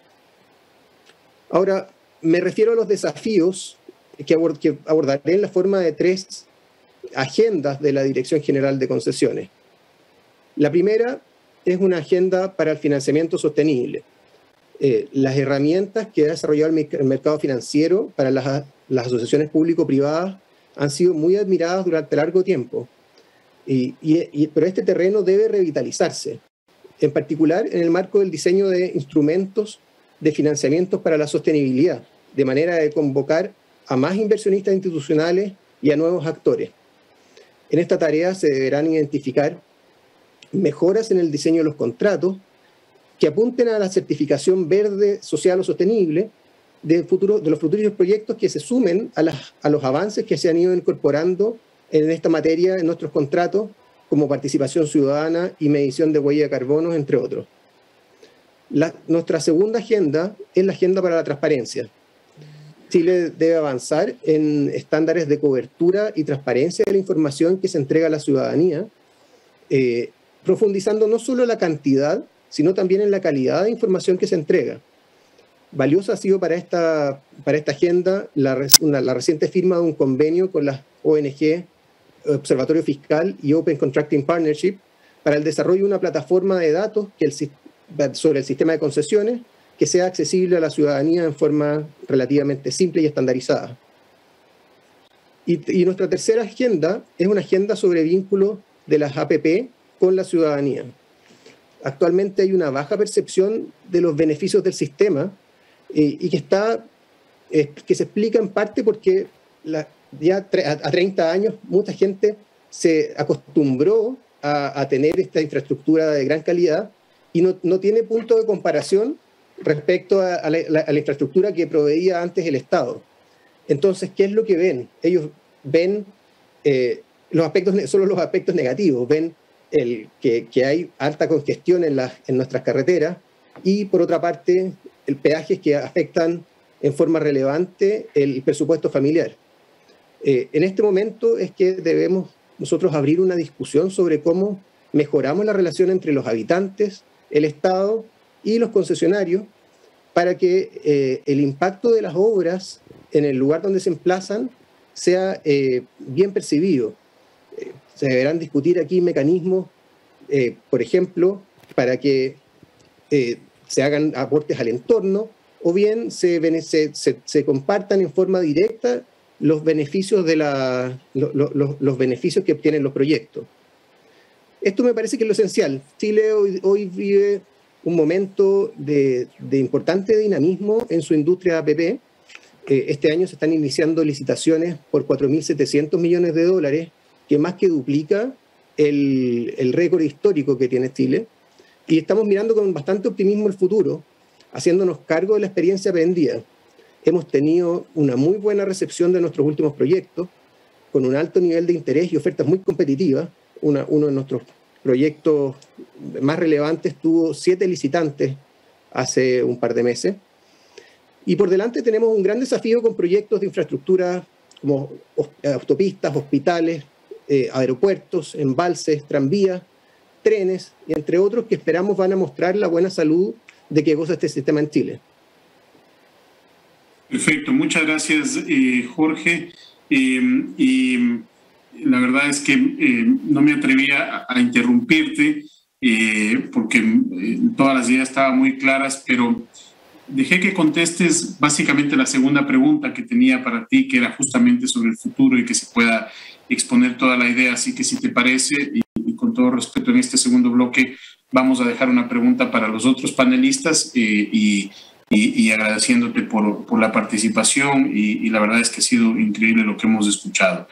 Ahora, me refiero a los desafíos que abordaré en la forma de 3 agendas de la Dirección General de Concesiones. La primera es una agenda para el financiamiento sostenible. Las herramientas que ha desarrollado el mercado financiero para las asociaciones público-privadas han sido muy admiradas durante largo tiempo, pero este terreno debe revitalizarse, en particular en el marco del diseño de instrumentos de financiamiento para la sostenibilidad, de manera de convocar a más inversionistas institucionales y a nuevos actores. En esta tarea se deberán identificar mejoras en el diseño de los contratos que apunten a la certificación verde, social o sostenible de los futuros proyectos que se sumen a los avances que se han ido incorporando en esta materia en nuestros contratos, como participación ciudadana y medición de huella de carbono, entre otros. Nuestra segunda agenda es la agenda para la transparencia. Chile debe avanzar en estándares de cobertura y transparencia de la información que se entrega a la ciudadanía, profundizando no solo en la cantidad, sino también en la calidad de información que se entrega. Valiosa ha sido para esta agenda la reciente firma de un convenio con las ONG Observatorio Fiscal y Open Contracting Partnership para el desarrollo de una plataforma de datos sobre el sistema de concesiones que sea accesible a la ciudadanía en forma relativamente simple y estandarizada. Y nuestra tercera agenda es una agenda sobre vínculos de las APP con la ciudadanía. Actualmente hay una baja percepción de los beneficios del sistema y que se explica en parte porque ya a 30 años mucha gente se acostumbró a tener esta infraestructura de gran calidad y no tiene punto de comparación respecto a la infraestructura que proveía antes el Estado. Entonces, ¿qué es lo que ven? Ellos ven solo los aspectos negativos, ven que hay alta congestión en nuestras carreteras y, por otra parte, peajes que afectan en forma relevante el presupuesto familiar. En este momento es que debemos nosotros abrir una discusión sobre cómo mejoramos la relación entre los habitantes, el Estado y los concesionarios para que el impacto de las obras en el lugar donde se emplazan sea bien percibido. Se deberán discutir aquí mecanismos, por ejemplo, para que se hagan aportes al entorno o bien se compartan en forma directa los beneficios, los beneficios que obtienen los proyectos. Esto me parece que es lo esencial. Chile hoy vive un momento de importante dinamismo en su industria APP. Este año se están iniciando licitaciones por 4.700 millones de dólares, que más que duplica el récord histórico que tiene Chile. Y estamos mirando con bastante optimismo el futuro, haciéndonos cargo de la experiencia aprendida. Hemos tenido una muy buena recepción de nuestros últimos proyectos, con un alto nivel de interés y ofertas muy competitivas. Uno de nuestros proyectos más relevantes tuvo 7 licitantes hace un par de meses. Y por delante tenemos un gran desafío con proyectos de infraestructura como autopistas, hospitales, aeropuertos, embalses, tranvías, trenes, y entre otros que esperamos van a mostrar la buena salud de que goza este sistema en Chile. Perfecto, muchas gracias, Jorge. Y la verdad es que no me atrevía a interrumpirte porque todas las ideas estaban muy claras, pero dejé que contestes básicamente la segunda pregunta que tenía para ti, que era justamente sobre el futuro y que se pueda exponer toda la idea. Así que si te parece, y con todo respeto en este segundo bloque, vamos a dejar una pregunta para los otros panelistas y agradeciéndote por la participación y la verdad es que ha sido increíble lo que hemos escuchado.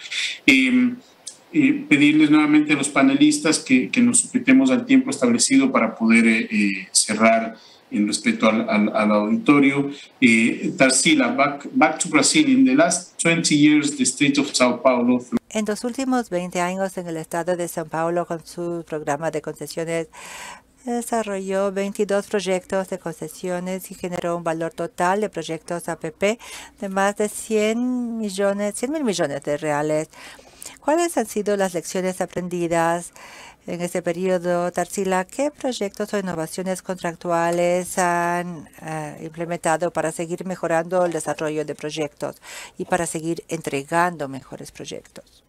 Pedirles nuevamente a los panelistas que nos sujetemos al tiempo establecido para poder cerrar en respeto al auditorio. Tarsila, back to Brazil. In the last 20 years, the state of Sao Paulo... En los últimos 20 años en el estado de São Paulo, con su programa de concesiones, desarrolló 22 proyectos de concesiones y generó un valor total de proyectos APP de más de 100 mil millones de reales. ¿Cuáles han sido las lecciones aprendidas en este periodo, Tarsila? ¿Qué proyectos o innovaciones contractuales han implementado para seguir mejorando el desarrollo de proyectos y para seguir entregando mejores proyectos?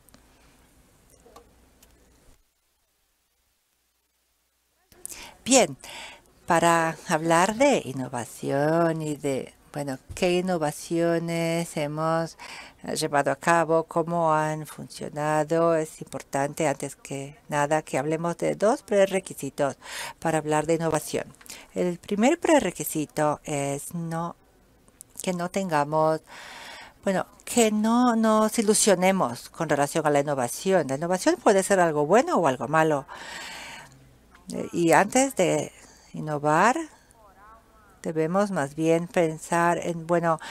Bien, para hablar de innovación y de, bueno, qué innovaciones hemos llevado a cabo, cómo han funcionado, es importante antes que nada que hablemos de 2 prerequisitos para hablar de innovación. El primer prerequisito es que no tengamos, bueno, que no nos ilusionemos con relación a la innovación. La innovación puede ser algo bueno o algo malo. Y antes de innovar, debemos más bien pensar en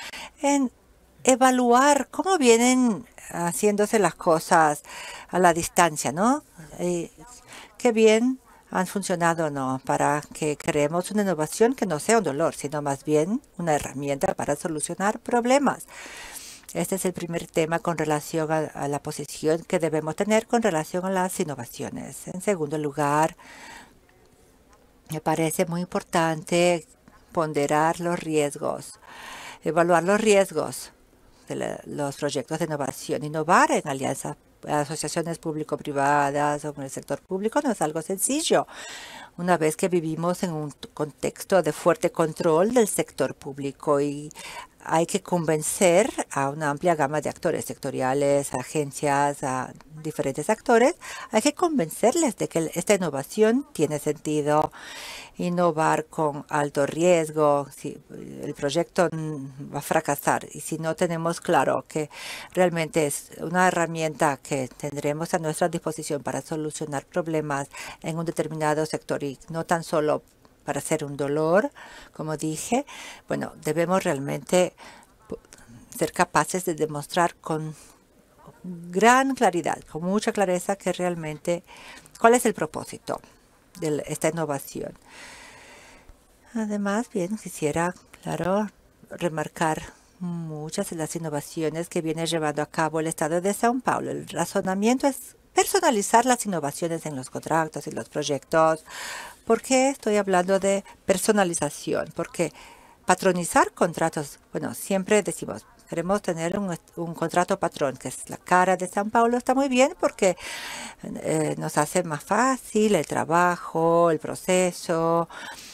evaluar cómo vienen haciéndose las cosas a la distancia, ¿no? Qué bien han funcionado o no, para que creemos una innovación que no sea un dolor, sino más bien una herramienta para solucionar problemas. Este es el primer tema con relación a la posición que debemos tener con relación a las innovaciones. En segundo lugar, me parece muy importante ponderar los riesgos, evaluar los riesgos de los proyectos de innovación. Innovar en alianzas, asociaciones público-privadas o con el sector público no es algo sencillo. Una vez que vivimos en un contexto de fuerte control del sector público y hay que convencer a una amplia gama de actores sectoriales, agencias, a diferentes actores. Hay que convencerles de que esta innovación tiene sentido. Innovar con alto riesgo, si el proyecto va a fracasar y si no tenemos claro que realmente es una herramienta que tendremos a nuestra disposición para solucionar problemas en un determinado sector y no tan solo para hacer un dolor, como dije, bueno, debemos realmente ser capaces de demostrar con gran claridad, con mucha clareza, que realmente cuál es el propósito de esta innovación. Además, bien, quisiera, claro, remarcar muchas de las innovaciones que viene llevando a cabo el Estado de São Paulo. El razonamiento es personalizar las innovaciones en los contratos y los proyectos. ¿Por qué estoy hablando de personalización? Porque patronizar contratos, bueno, siempre decimos, queremos tener un contrato patrón, que es la cara de São Paulo. Está muy bien porque nos hace más fácil el trabajo, el proceso,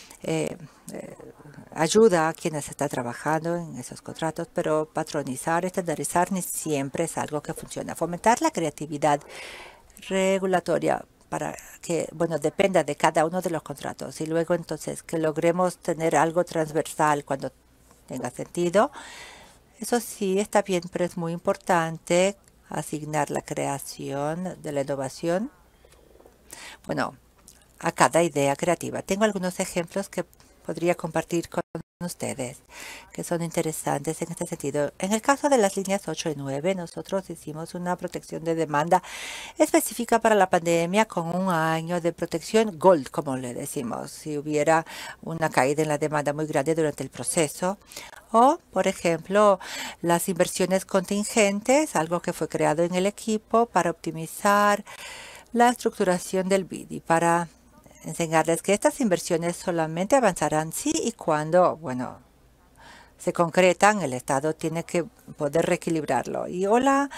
ayuda a quienes están trabajando en esos contratos, pero patronizar, estandarizar ni siempre es algo que funciona. Fomentar la creatividad regulatoria para que, bueno, dependa de cada uno de los contratos y luego entonces que logremos tener algo transversal cuando tenga sentido. Eso sí está bien, pero es muy importante asignar la creación de la innovación, bueno, a cada idea creativa. Tengo algunos ejemplos que podría compartir con ustedes que son interesantes en este sentido. En el caso de las líneas 8 y 9, nosotros hicimos una protección de demanda específica para la pandemia con un año de protección Gold, como le decimos, si hubiera una caída en la demanda muy grande durante el proceso. O, por ejemplo, las inversiones contingentes, algo que fue creado en el equipo para optimizar la estructuración del BID y para enseñarles que estas inversiones solamente avanzarán si y cuando, bueno, se concretan. El Estado tiene que poder reequilibrarlo. Y o la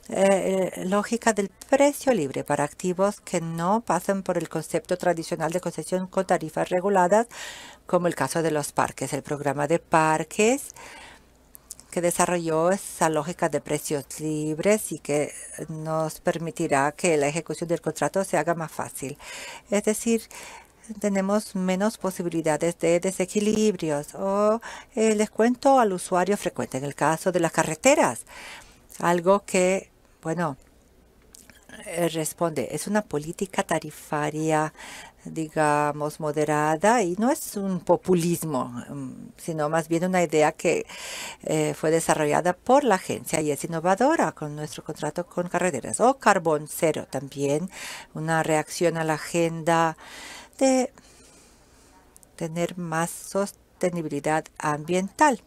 lógica del precio libre para activos que no pasan por el concepto tradicional de concesión con tarifas reguladas, como el caso de los parques. El programa de parques que desarrolló esa lógica de precios libres y que nos permitirá que la ejecución del contrato se haga más fácil. Es decir, tenemos menos posibilidades de desequilibrios o el descuento al usuario frecuente en el caso de las carreteras. Algo que, bueno, responde, es una política tarifaria, digamos, moderada y no es un populismo, sino más bien una idea que fue desarrollada por la agencia y es innovadora con nuestro contrato con carreteras. O Carbón Cero también, una reacción a la agenda de tener más sostenibilidad ambiental.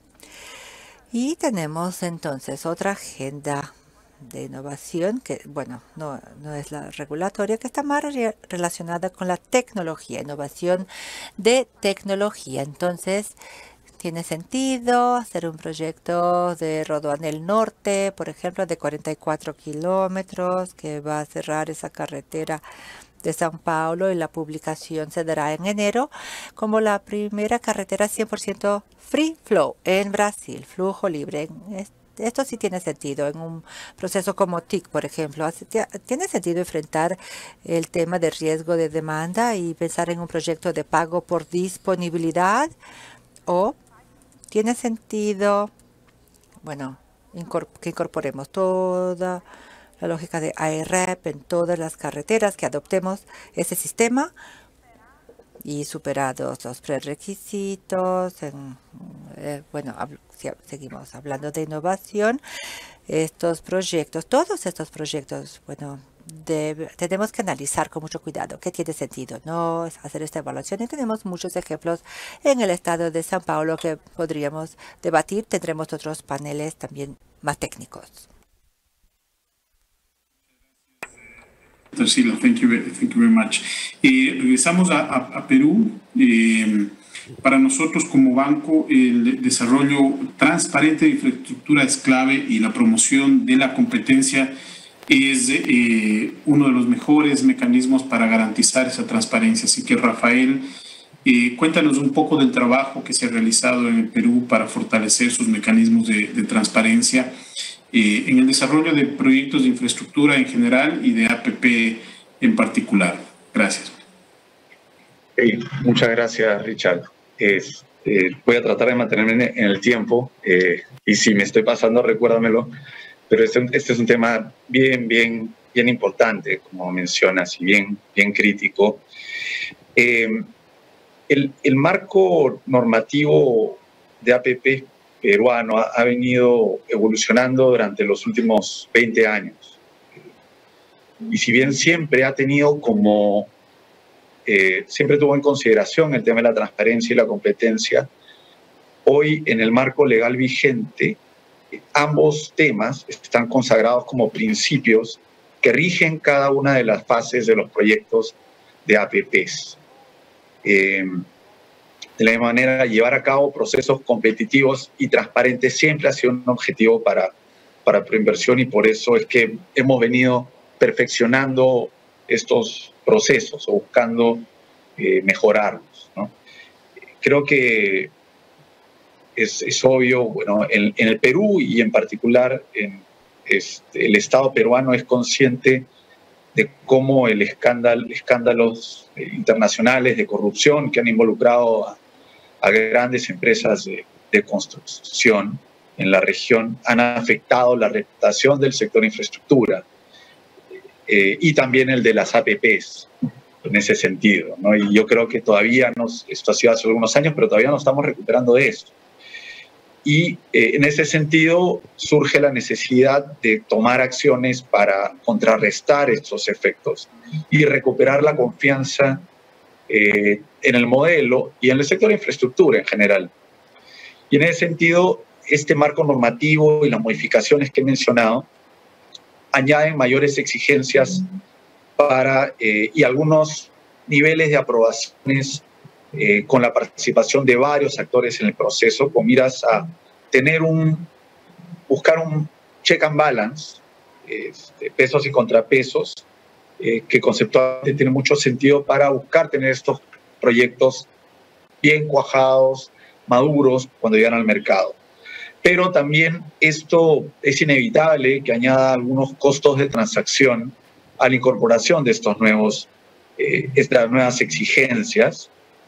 Y tenemos entonces otra agenda de innovación que, bueno, no es la regulatoria, que está más relacionada con la tecnología, innovación de tecnología. Entonces, tiene sentido hacer un proyecto de Rodoanel Norte, por ejemplo, de 44 kilómetros, que va a cerrar esa carretera de São Paulo, y la publicación se dará en enero como la primera carretera 100% free flow en Brasil, flujo libre. Esto sí tiene sentido en un proceso como TIC, por ejemplo. Tiene sentido enfrentar el tema de riesgo de demanda y pensar en un proyecto de pago por disponibilidad. O tiene sentido, bueno, que incorporemos toda la lógica de IREP en todas las carreteras, que adoptemos ese sistema y superados los prerequisitos. Bueno, seguimos hablando de innovación. Estos proyectos, todos estos proyectos, bueno, tenemos que analizar con mucho cuidado qué tiene sentido, no hacer esta evaluación. Y tenemos muchos ejemplos en el estado de São Paulo que podríamos debatir. Tendremos otros paneles también más técnicos. Tarsila, thank you very much. Regresamos a Perú. Para nosotros como banco, el desarrollo transparente de infraestructura es clave y la promoción de la competencia es uno de los mejores mecanismos para garantizar esa transparencia. Así que, Rafael, Cuéntanos un poco del trabajo que se ha realizado en el Perú para fortalecer sus mecanismos de transparencia en el desarrollo de proyectos de infraestructura en general y de APP en particular. Gracias. Muchas gracias, Richard. Voy a tratar de mantenerme en el tiempo y si me estoy pasando, recuérdamelo, pero este es un tema bien importante, como mencionas, y bien crítico. El marco normativo de APP peruano ha venido evolucionando durante los últimos 20 años. Y si bien siempre ha tenido siempre tuvo en consideración el tema de la transparencia y la competencia, hoy en el marco legal vigente, ambos temas están consagrados como principios que rigen cada una de las fases de los proyectos de APPs. De la misma manera, llevar a cabo procesos competitivos y transparentes siempre ha sido un objetivo para Proinversión, y por eso es que hemos venido perfeccionando estos procesos o buscando mejorarlos, ¿no? Creo que es obvio, bueno, en el Perú y en particular el Estado peruano es consciente de cómo escándalos internacionales de corrupción que han involucrado a grandes empresas de construcción en la región han afectado la reputación del sector infraestructura y también el de las APPs en ese sentido, ¿no? Y yo creo que todavía esto ha sido hace algunos años, pero todavía nos estamos recuperando de eso. Y en ese sentido surge la necesidad de tomar acciones para contrarrestar estos efectos y recuperar la confianza en el modelo y en el sector de infraestructura en general. Y en ese sentido, este marco normativo y las modificaciones que he mencionado añaden mayores exigencias y algunos niveles de aprobaciones con la participación de varios actores en el proceso, con miras a buscar un check and balance, pesos y contrapesos, que conceptualmente tiene mucho sentido para buscar tener estos proyectos bien cuajados, maduros, cuando llegan al mercado. Pero también esto es inevitable que añada algunos costos de transacción a la incorporación de estas nuevas exigencias,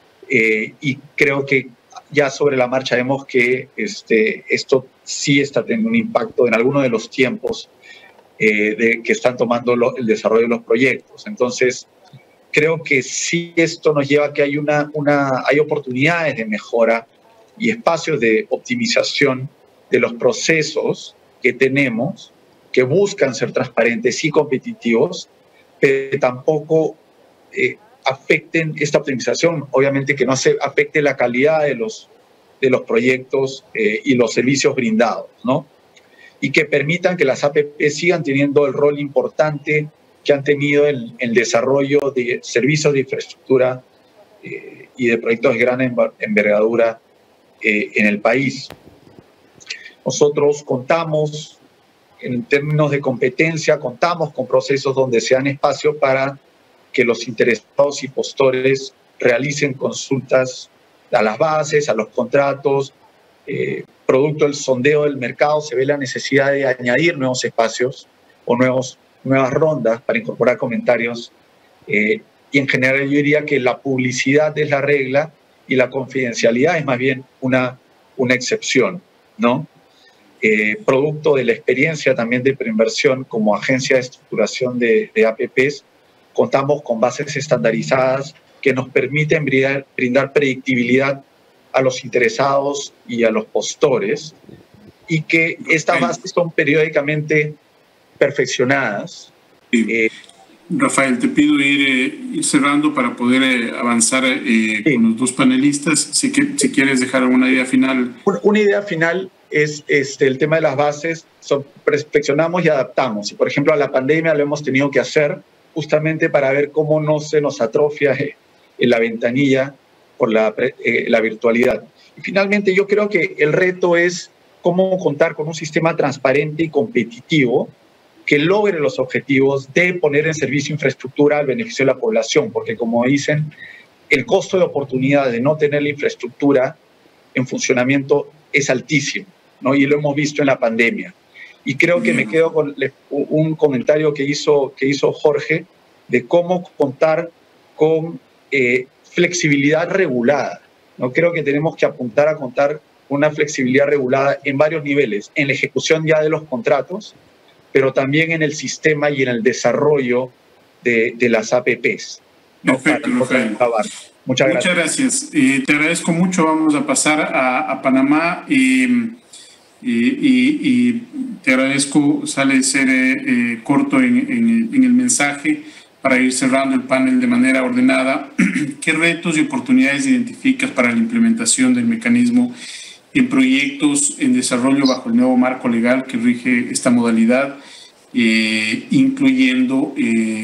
y creo que ya sobre la marcha vemos que esto sí está teniendo un impacto en algunos de los tiempos que están tomando el desarrollo de los proyectos. Entonces, creo que sí esto nos lleva a que hay oportunidades de mejora y espacios de optimización de los procesos que tenemos, que buscan ser transparentes y competitivos, pero tampoco afecten esta optimización, obviamente que no se afecte la calidad de los proyectos y los servicios brindados, ¿no? Y que permitan que las APP sigan teniendo el rol importante que han tenido en el desarrollo de servicios de infraestructura y de proyectos de gran envergadura en el país. Nosotros contamos, en términos de competencia, contamos con procesos donde se dan espacio para que los interesados y postores realicen consultas a las bases, a los contratos. Producto del sondeo del mercado se ve la necesidad de añadir nuevos espacios o nuevas rondas para incorporar comentarios. Y en general yo diría que la publicidad es la regla y la confidencialidad es más bien una excepción, ¿no? Producto de la experiencia también de Proinversión como agencia de estructuración de APPs, contamos con bases estandarizadas que nos permiten brindar predictibilidad a los interesados y a los postores, y que estas bases son periódicamente perfeccionadas. Rafael, te pido ir cerrando para poder avanzar con los dos panelistas. Si quieres dejar alguna idea final. Una idea final es el tema de las bases. Perfeccionamos y adaptamos. Y, por ejemplo, a la pandemia lo hemos tenido que hacer justamente para ver cómo no se nos atrofia en la ventanilla por la virtualidad. Y finalmente yo creo que el reto es cómo contar con un sistema transparente y competitivo que logre los objetivos de poner en servicio infraestructura al beneficio de la población, porque como dicen, el costo de oportunidad de no tener la infraestructura en funcionamiento es altísimo, ¿no? Y lo hemos visto en la pandemia. Y creo que me quedo con un comentario que hizo Jorge de cómo contar con flexibilidad regulada, ¿no? Creo que tenemos que apuntar a contar una flexibilidad regulada en varios niveles, en la ejecución ya de los contratos, pero también en el sistema y en el desarrollo de las APPs, ¿no? Perfecto, Rafael. Muchas gracias. Muchas gracias. Te agradezco mucho. Vamos a pasar a Panamá y te agradezco, Sale, ser corto en el mensaje para ir cerrando el panel de manera ordenada. ¿Qué retos y oportunidades identificas para la implementación del mecanismo en proyectos en desarrollo bajo el nuevo marco legal que rige esta modalidad, incluyendo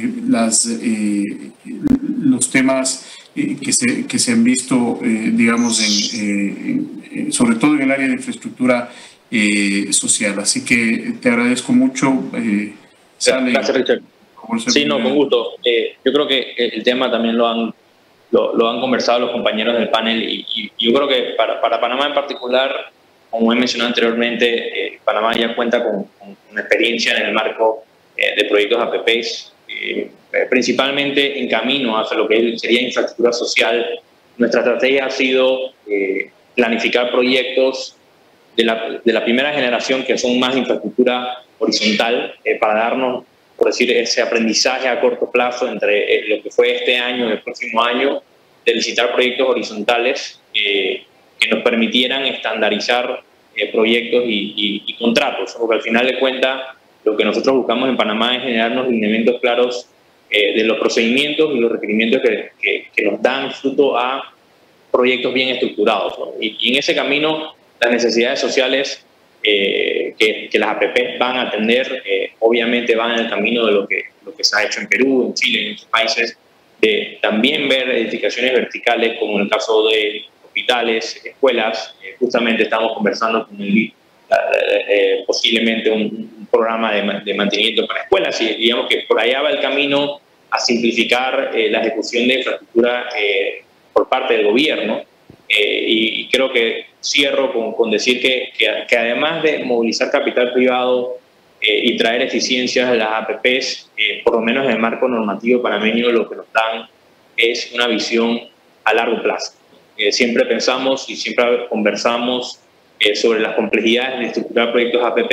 los temas que se han visto, digamos, sobre todo en el área de infraestructura social? Así que te agradezco mucho. Sale. Gracias, Richard. Sí, no, con gusto. Yo creo que el tema también lo han conversado los compañeros del panel y yo creo que para Panamá en particular, como he mencionado anteriormente, Panamá ya cuenta con una experiencia en el marco de proyectos APPs, principalmente en camino hacia lo que sería infraestructura social. Nuestra estrategia ha sido planificar proyectos de la primera generación que son más infraestructura horizontal para darnos, por decir, ese aprendizaje a corto plazo entre lo que fue este año y el próximo año, de licitar proyectos horizontales que nos permitieran estandarizar proyectos y contratos, porque al final de cuentas lo que nosotros buscamos en Panamá es generarnos lineamientos claros de los procedimientos y los requerimientos que nos dan fruto a proyectos bien estructurados, ¿no? Y en ese camino las necesidades sociales que las APP van a atender, obviamente van en el camino de lo que se ha hecho en Perú, en Chile, en otros países, de también ver edificaciones verticales, como en el caso de hospitales, escuelas. Justamente estamos conversando con posiblemente un programa de mantenimiento para escuelas, y digamos que por allá va el camino a simplificar la ejecución de infraestructura por parte del gobierno. Y creo que cierro con decir que además de movilizar capital privado y traer eficiencias a las APPs, por lo menos en el marco normativo panameño, lo que nos dan es una visión a largo plazo. Siempre pensamos y siempre conversamos sobre las complejidades de estructurar proyectos APP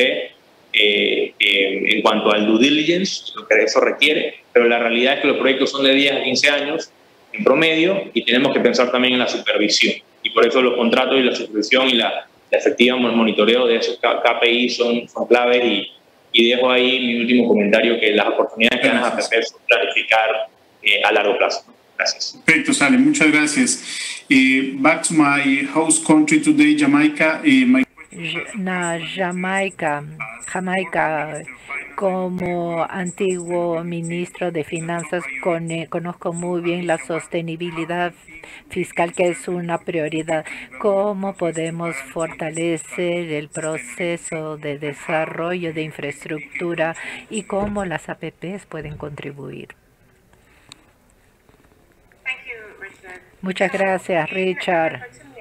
en cuanto al due diligence, lo que eso requiere, pero la realidad es que los proyectos son de 10 a 15 años en promedio y tenemos que pensar también en la supervisión. Y por eso los contratos y la supervisión y la efectiva monitoreo de esos KPI son claves, y dejo ahí mi último comentario, que las oportunidades que dan las APP son planificar a largo plazo. Gracias. Perfecto, Sale, muchas gracias. Back to my host country today, Jamaica. Jamaica, como antiguo ministro de Finanzas, conozco muy bien la sostenibilidad fiscal, que es una prioridad. ¿Cómo podemos fortalecer el proceso de desarrollo de infraestructura y cómo las APPs pueden contribuir? Muchas gracias, Richard.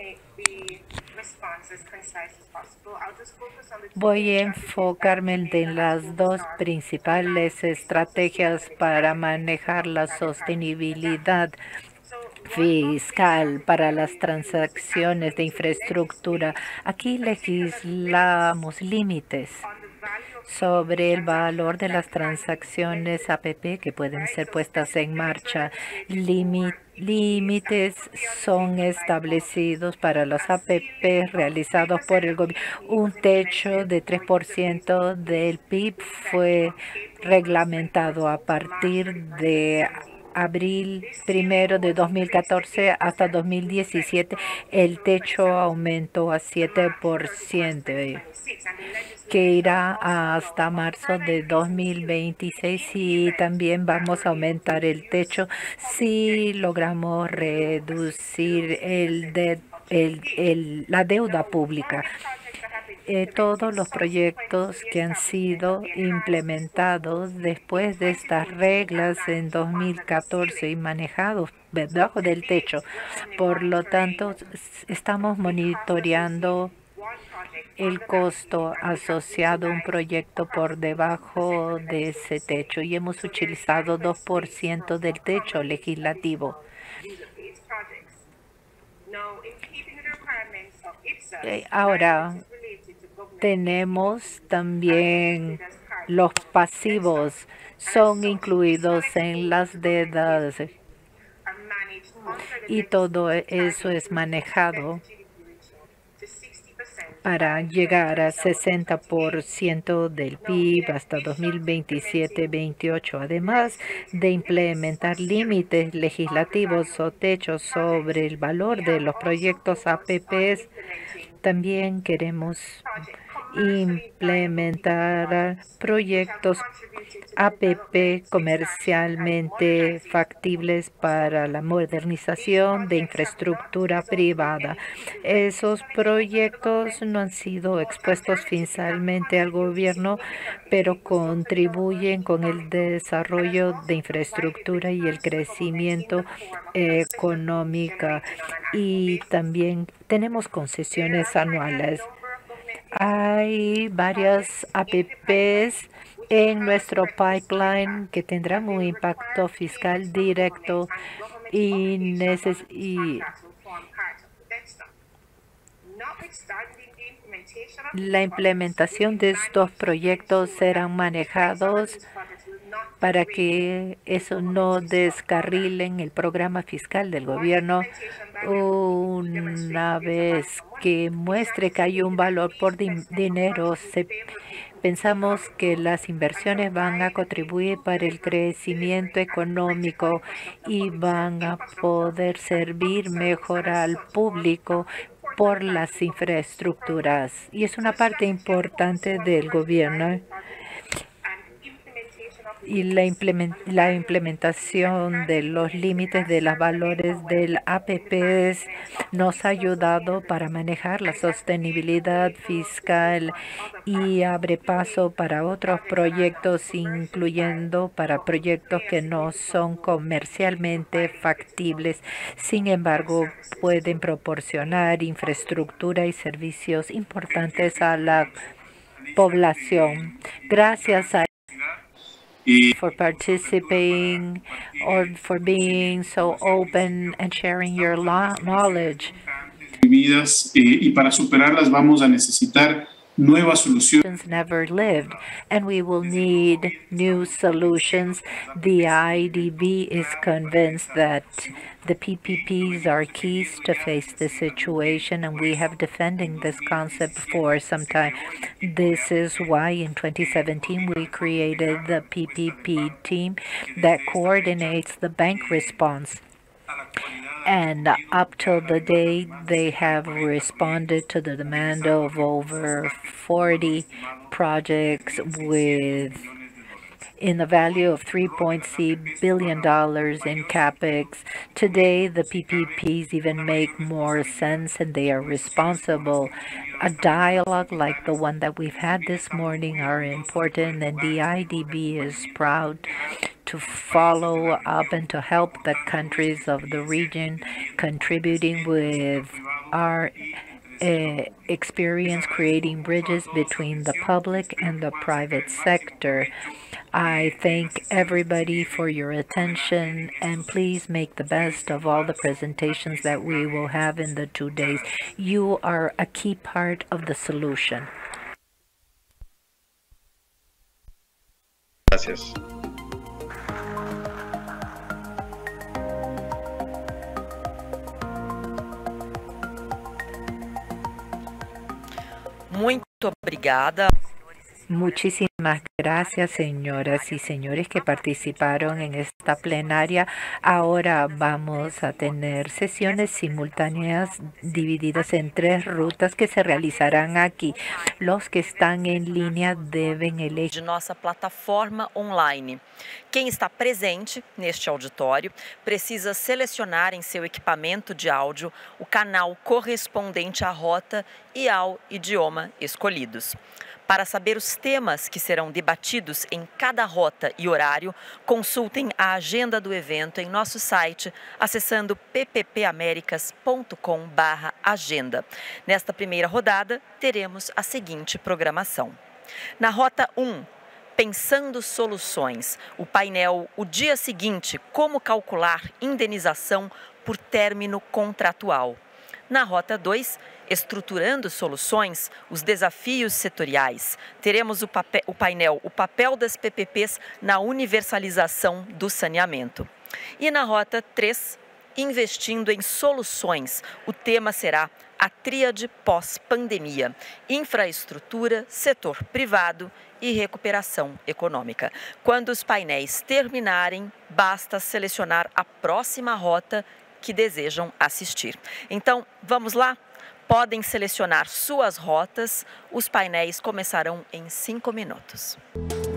Voy a enfocarme en las dos principales estrategias para manejar la sostenibilidad fiscal para las transacciones de infraestructura. Aquí legislamos límites sobre el valor de las transacciones APP que pueden ser puestas en marcha. Límites son establecidos para las APP realizados por el gobierno. Un techo de 3% del PIB fue reglamentado a partir de abril 1 de 2014 hasta 2017. El techo aumentó a 7%, que irá hasta marzo de 2026, y también vamos a aumentar el techo si logramos reducir la deuda pública. todos los proyectos que han sido implementados después de estas reglas en 2014 y manejados debajo del techo. Por lo tanto, estamos monitoreando el costo asociado a un proyecto por debajo de ese techo y hemos utilizado 2% del techo legislativo. Ahora, tenemos también los pasivos, son incluidos en las deudas y todo eso es manejado para llegar a 60% del PIB hasta 2027-28, además de implementar límites legislativos o techos sobre el valor de los proyectos APPs. También queremos implementar proyectos APP comercialmente factibles para la modernización de infraestructura privada. Esos proyectos no han sido expuestos oficialmente al gobierno, pero contribuyen con el desarrollo de infraestructura y el crecimiento económico. Y también tenemos concesiones anuales. Hay varias APPs en nuestro pipeline que tendrán un impacto fiscal directo y la implementación de estos proyectos serán manejados para que eso no descarrilen el programa fiscal del gobierno. Una vez que muestre que hay un valor por dinero, pensamos que las inversiones van a contribuir para el crecimiento económico y van a poder servir mejor al público por las infraestructuras. Y es una parte importante del gobierno. Y la implementación de los límites de los valores del APPs nos ha ayudado para manejar la sostenibilidad fiscal y abre paso para otros proyectos, incluyendo para proyectos que no son comercialmente factibles. Sin embargo, pueden proporcionar infraestructura y servicios importantes a la población. Gracias a for participating or for being so open and sharing your knowledge. Y para superarlas vamos a necesitar nuevas soluciones. Never lived, and we will need new solutions. The IDB is convinced that the PPPs are keys to face the situation, and we have defending this concept for some time. This is why in 2017 we created the PPP team that coordinates the bank response. And up till the date, they have responded to the demand of over 40 projects in the value of $3.6 billion in CapEx. Today, the PPPs even make more sense and they are responsible. A dialogue like the one that we've had this morning are important, and the IDB is proud to follow up and to help the countries of the region, contributing with our experience creating bridges between the public and the private sector. I thank everybody for your attention, and please make the best of all the presentations that we will have in the 2 days. You are a key part of the solution. Gracias. Muito obrigada. Muchísimas Muchísimas gracias, señoras y señores que participaron en esta plenaria. Ahora vamos a tener sesiones simultáneas divididas en 3 rutas que se realizarán aquí. Los que están en línea deben elegir de nossa plataforma online. Quem está presente neste auditório precisa selecionar em seu equipamento de áudio o canal correspondente à rota e ao idioma escolhidos. Para saber os temas que serão debatidos em cada rota e horário, consultem a agenda do evento em nosso site, acessando pppamericas.com/agenda. Nesta primeira rodada, teremos a seguinte programação. Na rota 1, Pensando Soluções, o painel O Dia Seguinte, como calcular indenização por término contratual. Na rota 2, Estruturando Soluções, os desafios setoriais. Teremos o painel O Papel das PPPs na Universalização do Saneamento. E na rota 3, Investindo em Soluções, o tema será a tríade pós-pandemia, infraestrutura, setor privado e recuperação econômica. Quando os painéis terminarem, basta selecionar a próxima rota que desejam assistir. Então, vamos lá? Podem selecionar suas rotas. Os painéis começarão em 5 minutos.